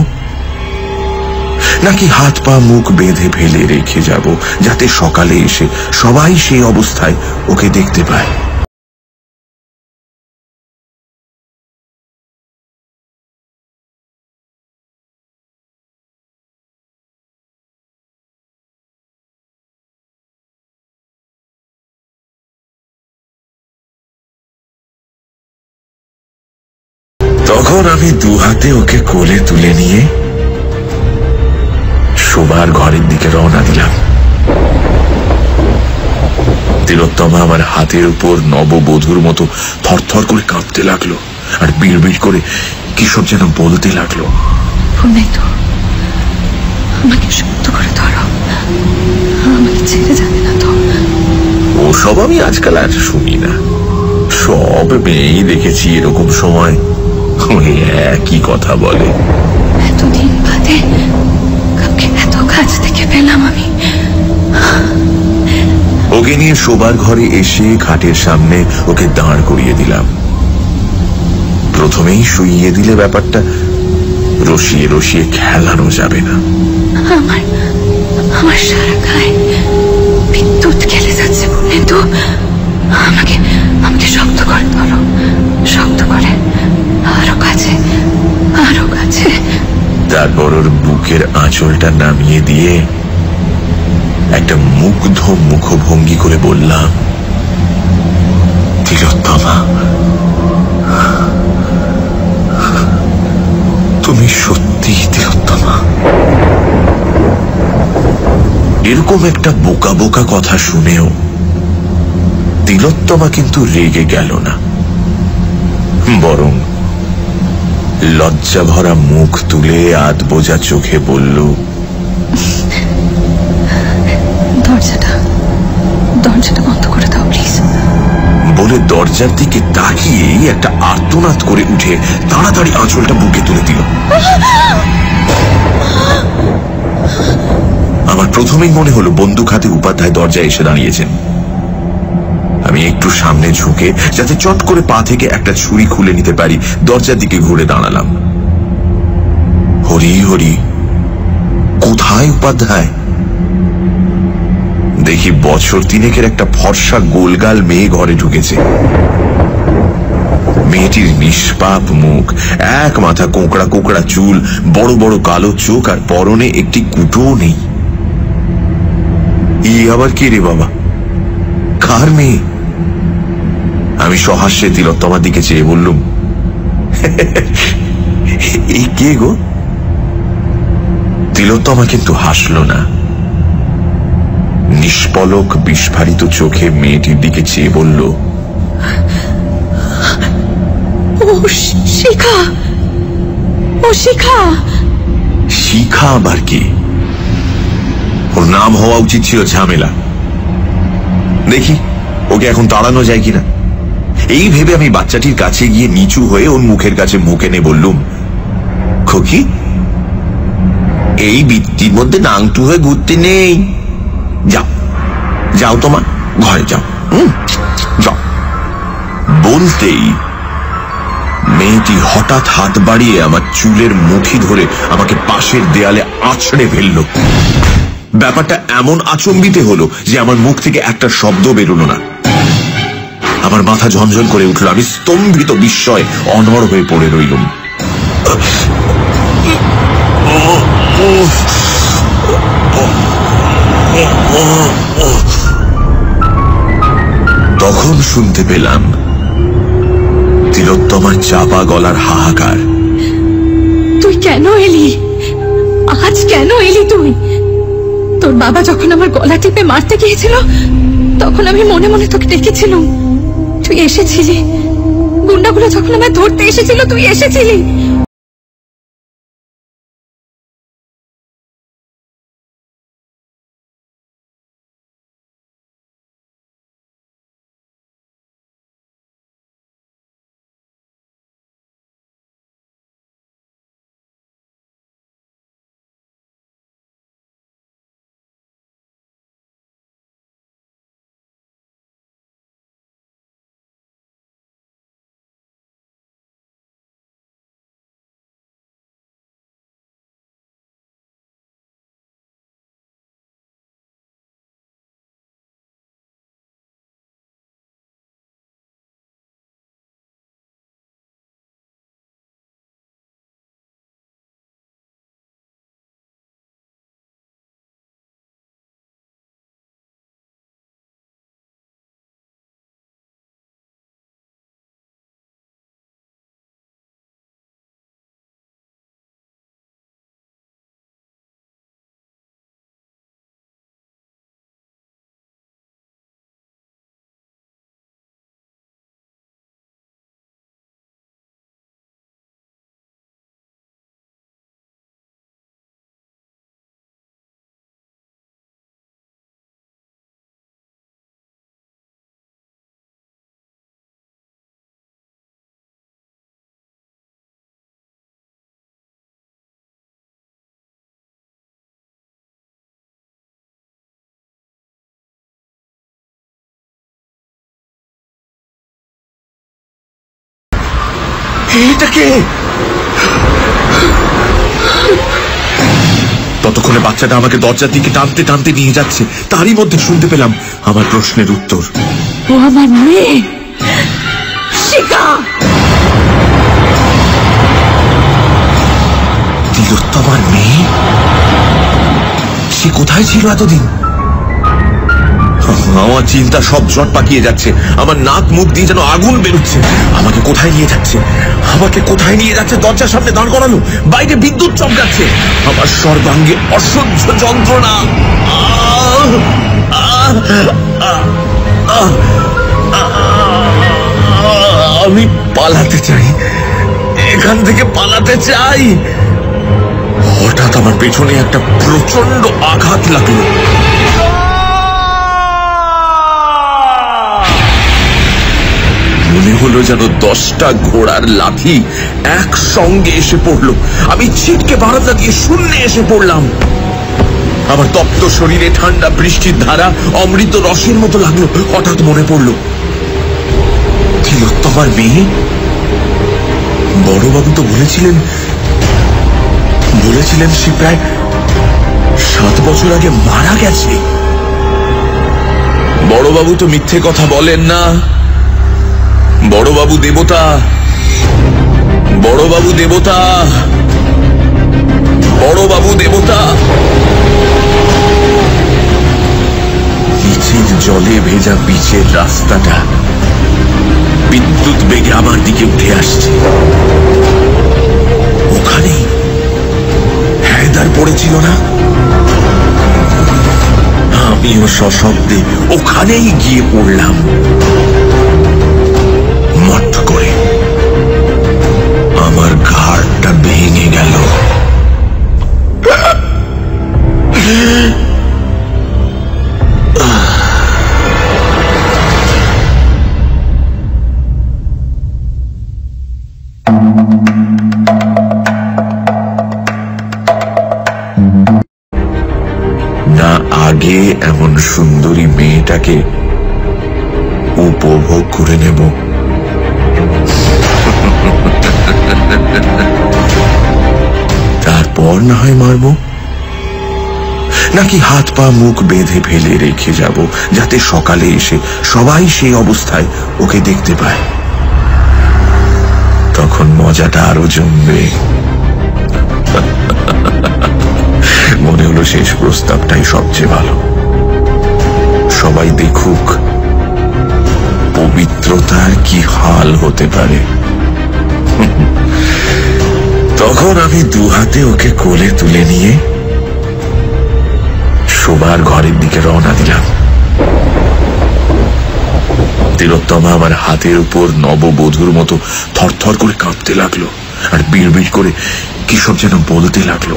নাকি হাত পা মুখ বেঁধে ফেলে রেখে যাব, যাতে সকালে এসে সবাই সেই অবস্থায় ওকে দেখতে পায়। তখন আমি দু হাতে ওকে কোলে তুলে নিয়ে শোবার ঘরের দিকে রওনা দিলাম। তিলোত্তমা আমার হাতের উপর নববধূর মতো থরথর করে কাঁপতে লাগলো আর বিড়বিড় করে কিসব যেন বলতে লাগলো। আমাকে শক্ত করে ধরো, আমাকে ছেড়ে যাবে না তো? ওসব আমি আজকাল আর শুনি না। সব মেয়েই দেখেছি এরকম সময় একই কথা বলে। এতদিন বাদে কাউকে এত কাছ থেকে পেলাম আমি। ওকে নিয়ে শোবার ঘরে এসে খাটের সামনে ওকে দাঁড় করিয়ে দিলাম। প্রথমেই শুইয়ে দিলে ব্যাপারটা রসিয়ে রসিয়ে খেলানো যাবে না। আমার আমার সারা গায়ে বিদ্যুৎ আমাকে আমাকে শক্ত করে ধরো, শক্ত করে, আরো কাছে, আরো কাছে। তারপর ওর বুকের আঁচলটা নামিয়ে দিয়ে একটা মুগ্ধ মুখভঙ্গি করে বললাম, তিলোত্তমা, তুমি সত্যি তিলোত্তমা। এরকম একটা বোকা বোকা কথা শুনেও তিলোত্তমা কিন্তু রেগে গেল না, বরং লজ্জা ভরা মুখ তুলে আধ বোঝা চোখে বলল, দরজাটা দরজাটা বন্ধ করে দাও প্লিজ। বলে দরজার দিকে তাকিয়েই একটা আর্তনাদ করে উঠে তাড়াতাড়ি আঁচলটা বুকে তুলে দিল। আমার প্রথমেই মনে হলো বন্দুক হাতে উপাধ্যায় দরজায় এসে দাঁড়িয়েছেন। আমি একটু সামনে ঝুঁকে যাতে চট করে পা থেকে একটা ছুরি খুলে নিতে পারি দরজার দিকে ঘুরে দাঁড়ালাম। হরি হরি, কোথায় উপাধ্যায়? দেখি বছর তিনেকের একটা ফর্সা গোলগাল মেয়ে ঘরে ঢুকেছে। মেয়েটির নিষ্পাপ মুখ, এক মাথা কোঁকড়া কোঁকড়া চুল, বড় বড় কালো চোখ, আর পরনে একটি কুটোও নেই। ই আবার কে রে বাবা, কার মেয়ে? আমি সহাস্যে তিলোত্তমার দিকে চেয়ে বললুম, এই কে গো? তিলোত্তমা কিন্তু হাসল না, নিষ্পলক বিস্ফারিত চোখে মেয়েটির দিকে চেয়ে বলল, ও শিখা, ও শিখা। শিখা আবার কি? ওর নাম হওয়া উচিত ছিল ঝামেলা। দেখি ওকে এখন তাড়ানো যায় কিনা। এই ভেবে আমি বাচ্চাটির কাছে গিয়ে নিচু হয়ে ওর মুখের কাছে মুখ এনে বললুম, খোকি, এই বৃত্তির মধ্যে নাংটু হয়ে ঘুরতে নেই, যাও যাও তোমার ঘরে যাও, হুম যাও। বলতেই মেয়েটি হঠাৎ হাত বাড়িয়ে আমার চুলের মুঠি ধরে আমাকে পাশের দেয়ালে আছড়ে ফেলল। ব্যাপারটা এমন আচম্বিতে হলো যে আমার মুখ থেকে একটা শব্দ বেরোলো না। আমার মাথা ঝনঝন করে উঠল, আমি স্তম্ভিত বিস্ময়ে অনড় হয়ে পড়ে রইলুম। তখন শুনতে পেলাম তিলোত্তমার চাপা গলার হাহাকার। তুই কেন এলি? আজ কেন এলি তুই? তোর বাবা যখন আমার গলা টিপে মারতে গিয়েছিল তখন আমি মনে মনে তোকে ডেকেছিলাম, তুই এসেছিলি। গুন্ডাগুলো যখন আমায় ধরতে এসেছিল তুই এসেছিলি। এটাকে ততক্ষণে বাচ্চাটা আমাকে দরজার দিকে টানতে টানতে নিয়ে যাচ্ছে, তারই মধ্যে শুনতে পেলাম আমার প্রশ্নের উত্তর। ও আমার মেয়ে শিকার। তিলোত্তমার মেয়ে? সে কোথায় ছিল এতদিন? আমার চিন্তা সব জট পাকিয়ে যাচ্ছে, আমার নাক মুখ দিয়ে যেন আগুন বেরোচ্ছে। আমাকে কোথায় নিয়ে যাচ্ছে? আমাকে কোথায় নিয়ে যাচ্ছে? দরজার সামনে দাঁড় করানো, বাইরে বিদ্যুৎ চমকাচ্ছে, আমার সর্বাঙ্গে অসহ্য যন্ত্রণা। আমি পালাতে চাই, এখান থেকে পালাতে চাই। হঠাৎ আমার পেছনে একটা প্রচন্ড আঘাত লাগলো। মনে হলো যেন দশটা ঘোড়ার লাঠি একসঙ্গে এসে পড়লো। আমি ছিটকে বারান্দা দিয়ে শূন্যে এসে পড়লাম। আমার তপ্ত শরীরে ঠান্ডা বৃষ্টির ধারা অমৃত রসের মতো লাগলো। হঠাৎ মনে পড়লো, তিলোত্তমার মেয়ে। বড়বাবু তো বলেছিলেন বলেছিলেন সে প্রায় সাত বছর আগে মারা গেছে। বড়বাবু তো মিথ্যে কথা বলেন না। বড়বাবু দেবতা, বড়বাবু দেবতা, বড়বাবু দেবতা। নিচের জলে ভেজা পিচের রাস্তাটা বিদ্যুৎ বেগে আমার দিকে উঠে আসছে। ওখানেই হায়দার পড়েছিল না? আমিও সশব্দে ওখানেই গিয়ে পড়লাম। মট করে আমার ঘাড়টা ভেঙে গেল। না আগে এমন সুন্দরী মেয়েটাকে উপভোগ করে নেব, তারপর না হয় মারব, নাকি হাত পা মুখ বেঁধে ফেলে রেখে যাব যাতে সকালে এসে সবাই সেই অবস্থায় ওকে দেখতে পায়। তখন মজাটা আরো জমবে। মনে হলো শেষ প্রস্তাবটাই সবচেয়ে ভালো। সবাই দেখুক পবিত্রতার কি হাল হতে পারে। তখন আমি দু হাতে ওকে কোলে তুলে নিয়ে শোবার ঘরের দিকে রওনা দিলাম। তিলোত্তমা আমার হাতের উপর নববধূর মতো থরথর করে কাঁপতে লাগলো আর বিড়বিড় করে কিসব যেন বলতে লাগলো।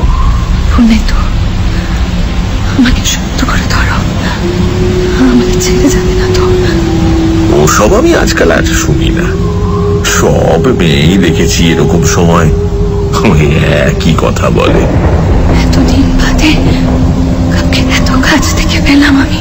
আমাকে শক্ত করে ধরো, আমাকে ছেড়ে যাবে না তো। ওসব আমি আজকাল আর শুনি না। সব মেয়েই দেখেছি এরকম সময় ওই একই কথা বলে। এতদিন বাদে কাউকে এত কাছ থেকে পেলাম আমি।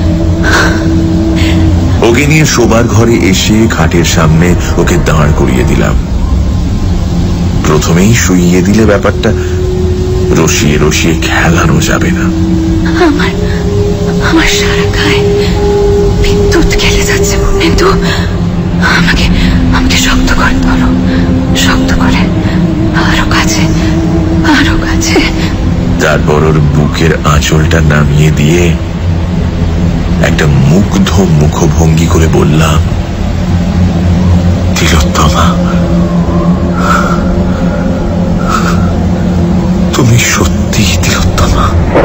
ওকে নিয়ে শোবার ঘরে এসে খাটের সামনে ওকে দাঁড় করিয়ে দিলাম। প্রথমেই শুইয়ে দিলে ব্যাপারটা রসিয়ে রসিয়ে খেলানো যাবে না। আমার আমার সারা গায়ে বিদ্যুৎ খেলে যাচ্ছে, কিন্তু আমাকে আমাকে শক্ত করে ধরো, শক্ত করে, আরো কাছে, আরো কাছে। তারপর ওর বুকের আঁচলটা নামিয়ে দিয়ে একটা মুগ্ধ মুখভঙ্গি করে বললাম, তিলোত্তমা, তুমি সত্যি তিলোত্তমা।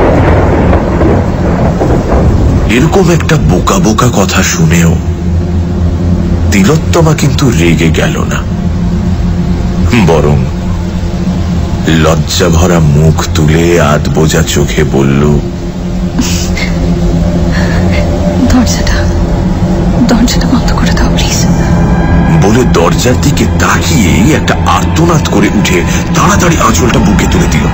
এরকম একটা বোকা বোকা কথা শুনেও তিলোত্তমা কিন্তু রেগে গেল না, বরং লজ্জা ভরা মুখ তুলে আধ বোঝা চোখে বলল, দরজাটা দরজাটা বন্ধ করে দাও প্লিজ। বলে দরজার দিকে তাকিয়ে একটা আর্তনাদ করে উঠে তাড়াতাড়ি আঁচলটা বুকে তুলে দিল।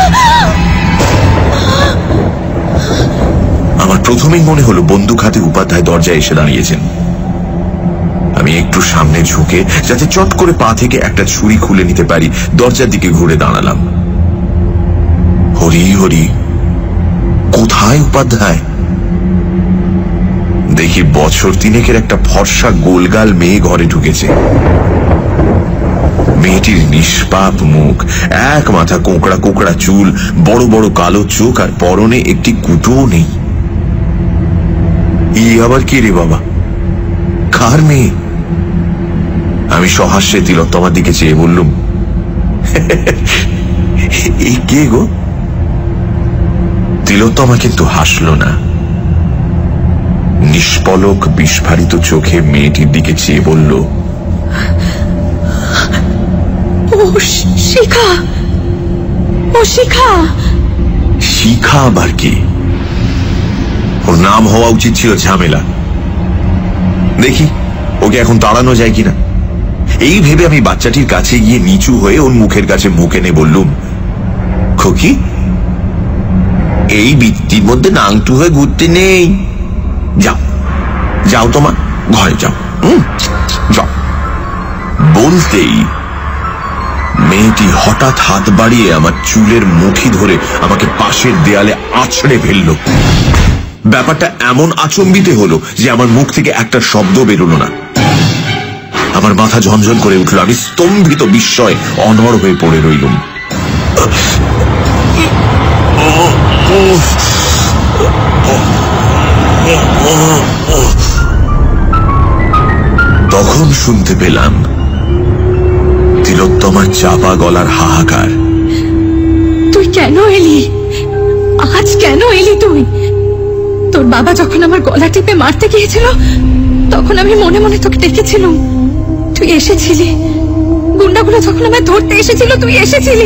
আমার প্রথমেই মনে হলো বন্দুক হাতে উপাধ্যায় দরজায় এসে দাঁড়িয়েছেন। আমি একটু সামনে ঝুঁকে যাতে চট করে পা থেকে একটা ছুরি খুলে নিতে পারি দরজার দিকে ঘুরে দাঁড়ালাম। হরি হরি কোথায় উপাধ্যায়? দেখি বছর তিনেকের একটা ফর্সা গোলগাল মেয়ে ঘরে ঢুকেছে। মেয়েটির নিষ্পাপ মুখ, এক মাথা কোঁকড়া কোঁকড়া চুল, বড় বড় কালো চোখ, আর পরনে একটি কুটোও নেই। ই আবার কে রে বাবা? কার মেয়ে? আমি সহাস্যে তিলোত্তমার দিকে চেয়ে বললুম, এই কে গো? তিলোত্তমা কিন্তু হাসল না। নিষ্পলক বিস্ফারিত চোখে মেয়েটির দিকে চেয়ে বলল, ও শিখা, ও শিখা। শিখা আবার কি? ওর নাম হওয়া উচিত ছিল ঝামেলা। দেখি ওকে এখন তাড়ানো যায় কিনা। এই ভেবে আমি বাচ্চাটির কাছে গিয়ে নিচু হয়ে ওর মুখের কাছে মুখ এনে বললুম, খোকি, এই বৃত্তির মধ্যে নাংটু হয়ে ঘুরতে নেই। যাও যাও, তোমার ঘরে যাও। হুম, যাও। বলতেই মেয়েটি হঠাৎ হাত বাড়িয়ে আমার চুলের মুঠি ধরে আমাকে পাশের দেয়ালে আছড়ে ফেলল। ব্যাপারটা এমন আচম্বিতে হলো যে আমার মুখ থেকে একটা শব্দ বেরোলো না। আমার মাথা ঝনঝন করে উঠল। আমি স্তম্ভিত বিস্ময়ে অনড় হয়ে পড়ে রইলুম। তখন শুনতে পেলাম তিলোত্তমার চাপা গলার হাহাকার। তুই কেন এলি? আজ কেন এলি তুই? তোর বাবা যখন আমার গলা টিপে মারতে গিয়েছিল তখন আমি মনে মনে তোকে ডেকেছিলাম। তুই এসেছিলি। গুন্ডাগুলো যখন আমায় ধরতে এসেছিল তুই এসেছিলি।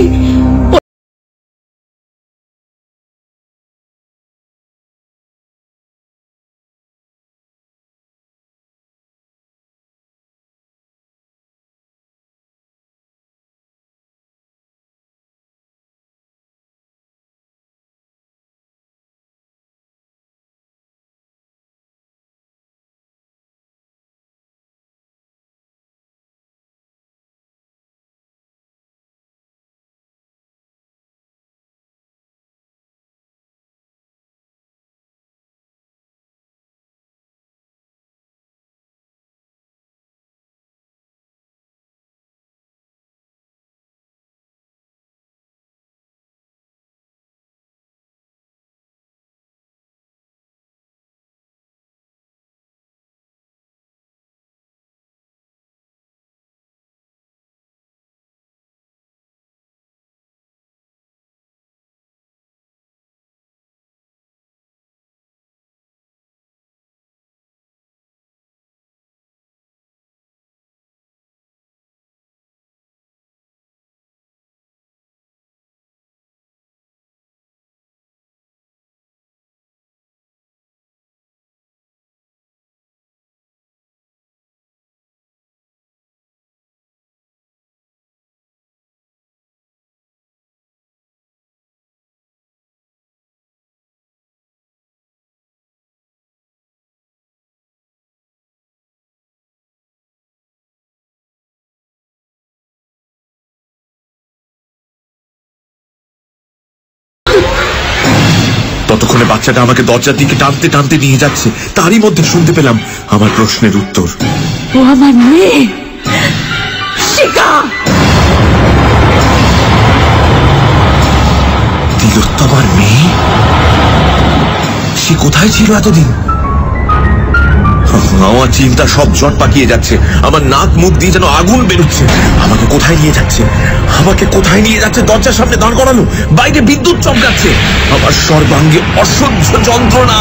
ততক্ষণে বাচ্চাটা আমাকে দরজার দিকে টানতে টানতে নিয়ে যাচ্ছে। তারই মধ্যে শুনতে পেলাম আমার প্রশ্নের উত্তর। ও আমার মেয়ে শিখা। তিলোত্তমার মেয়ে? সে কোথায় ছিল এতদিন? আমার চিন্তা সব জট পাকিয়ে যাচ্ছে। আমার নাক মুখ দিয়ে যেন আগুন বেরোচ্ছে। আমাকে কোথায় নিয়ে যাচ্ছে? আমাকে কোথায় নিয়ে যাচ্ছে? দরজার সামনে দাঁড় করানো, বাইরে বিদ্যুৎ চমকাচ্ছে। আমার সর্বাঙ্গে অসহ্য যন্ত্রণা।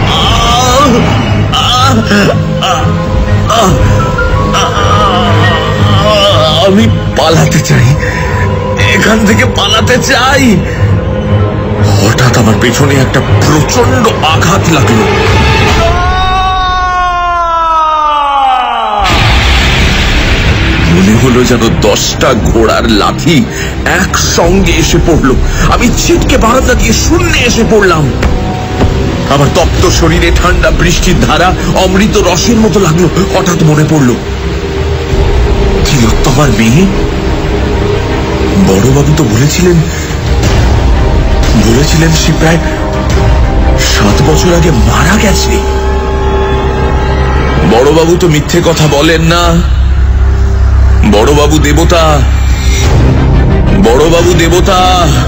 আমি পালাতে চাই, এখান থেকে পালাতে চাই। হঠাৎ আমার পেছনে একটা প্রচন্ড আঘাত লাগলো। মনে হলো যেন দশটা ঘোড়ার লাথি একসঙ্গে এসে পড়লো। আমি ছিটকে বারান্দা দিয়ে শূন্যে এসে পড়লাম। আমার তপ্ত শরীরে ঠান্ডা বৃষ্টির ধারা অমৃত রসের মতো লাগলো। হঠাৎ মনে পড়লো তিলোত্তমার মেয়ে। বড়বাবু তো বলেছিলেন বলেছিলেন সে প্রায় সাত বছর আগে মারা গেছে। বড়বাবু তো মিথ্যে কথা বলেন না। বড়বাবু দেবতা, বড়বাবু দেবতা,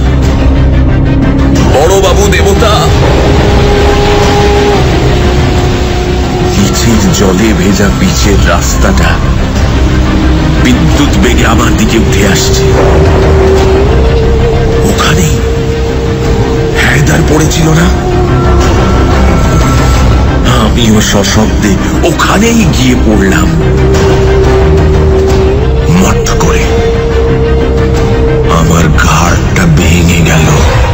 বড়বাবু দেবতা। পিচের জলে ভেজা পিচের রাস্তাটা বিদ্যুৎ বেগে আমার দিকে উঠে আসছে। ওখানেই হায়দার পড়েছিল না? আমিও সশব্দে ওখানেই গিয়ে পড়লাম। মট করে আমার ঘাড়টা ভেঙে গেল।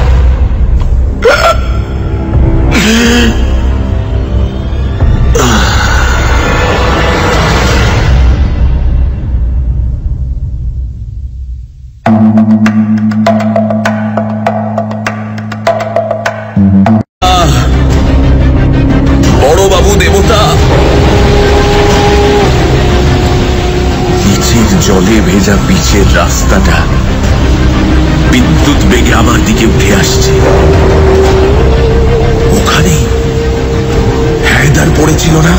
বড়বাবু দেবতা। পিচের জলে ভেজা পিচের রাস্তাটা বিদ্যুৎ বেগে আমার দিকে উঠে আসছে। ওখানেই হায়দার পড়েছিল না?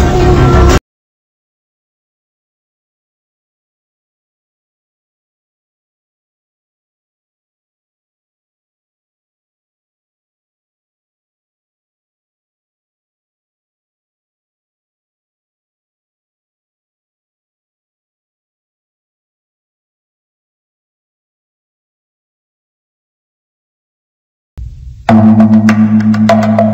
Thank you.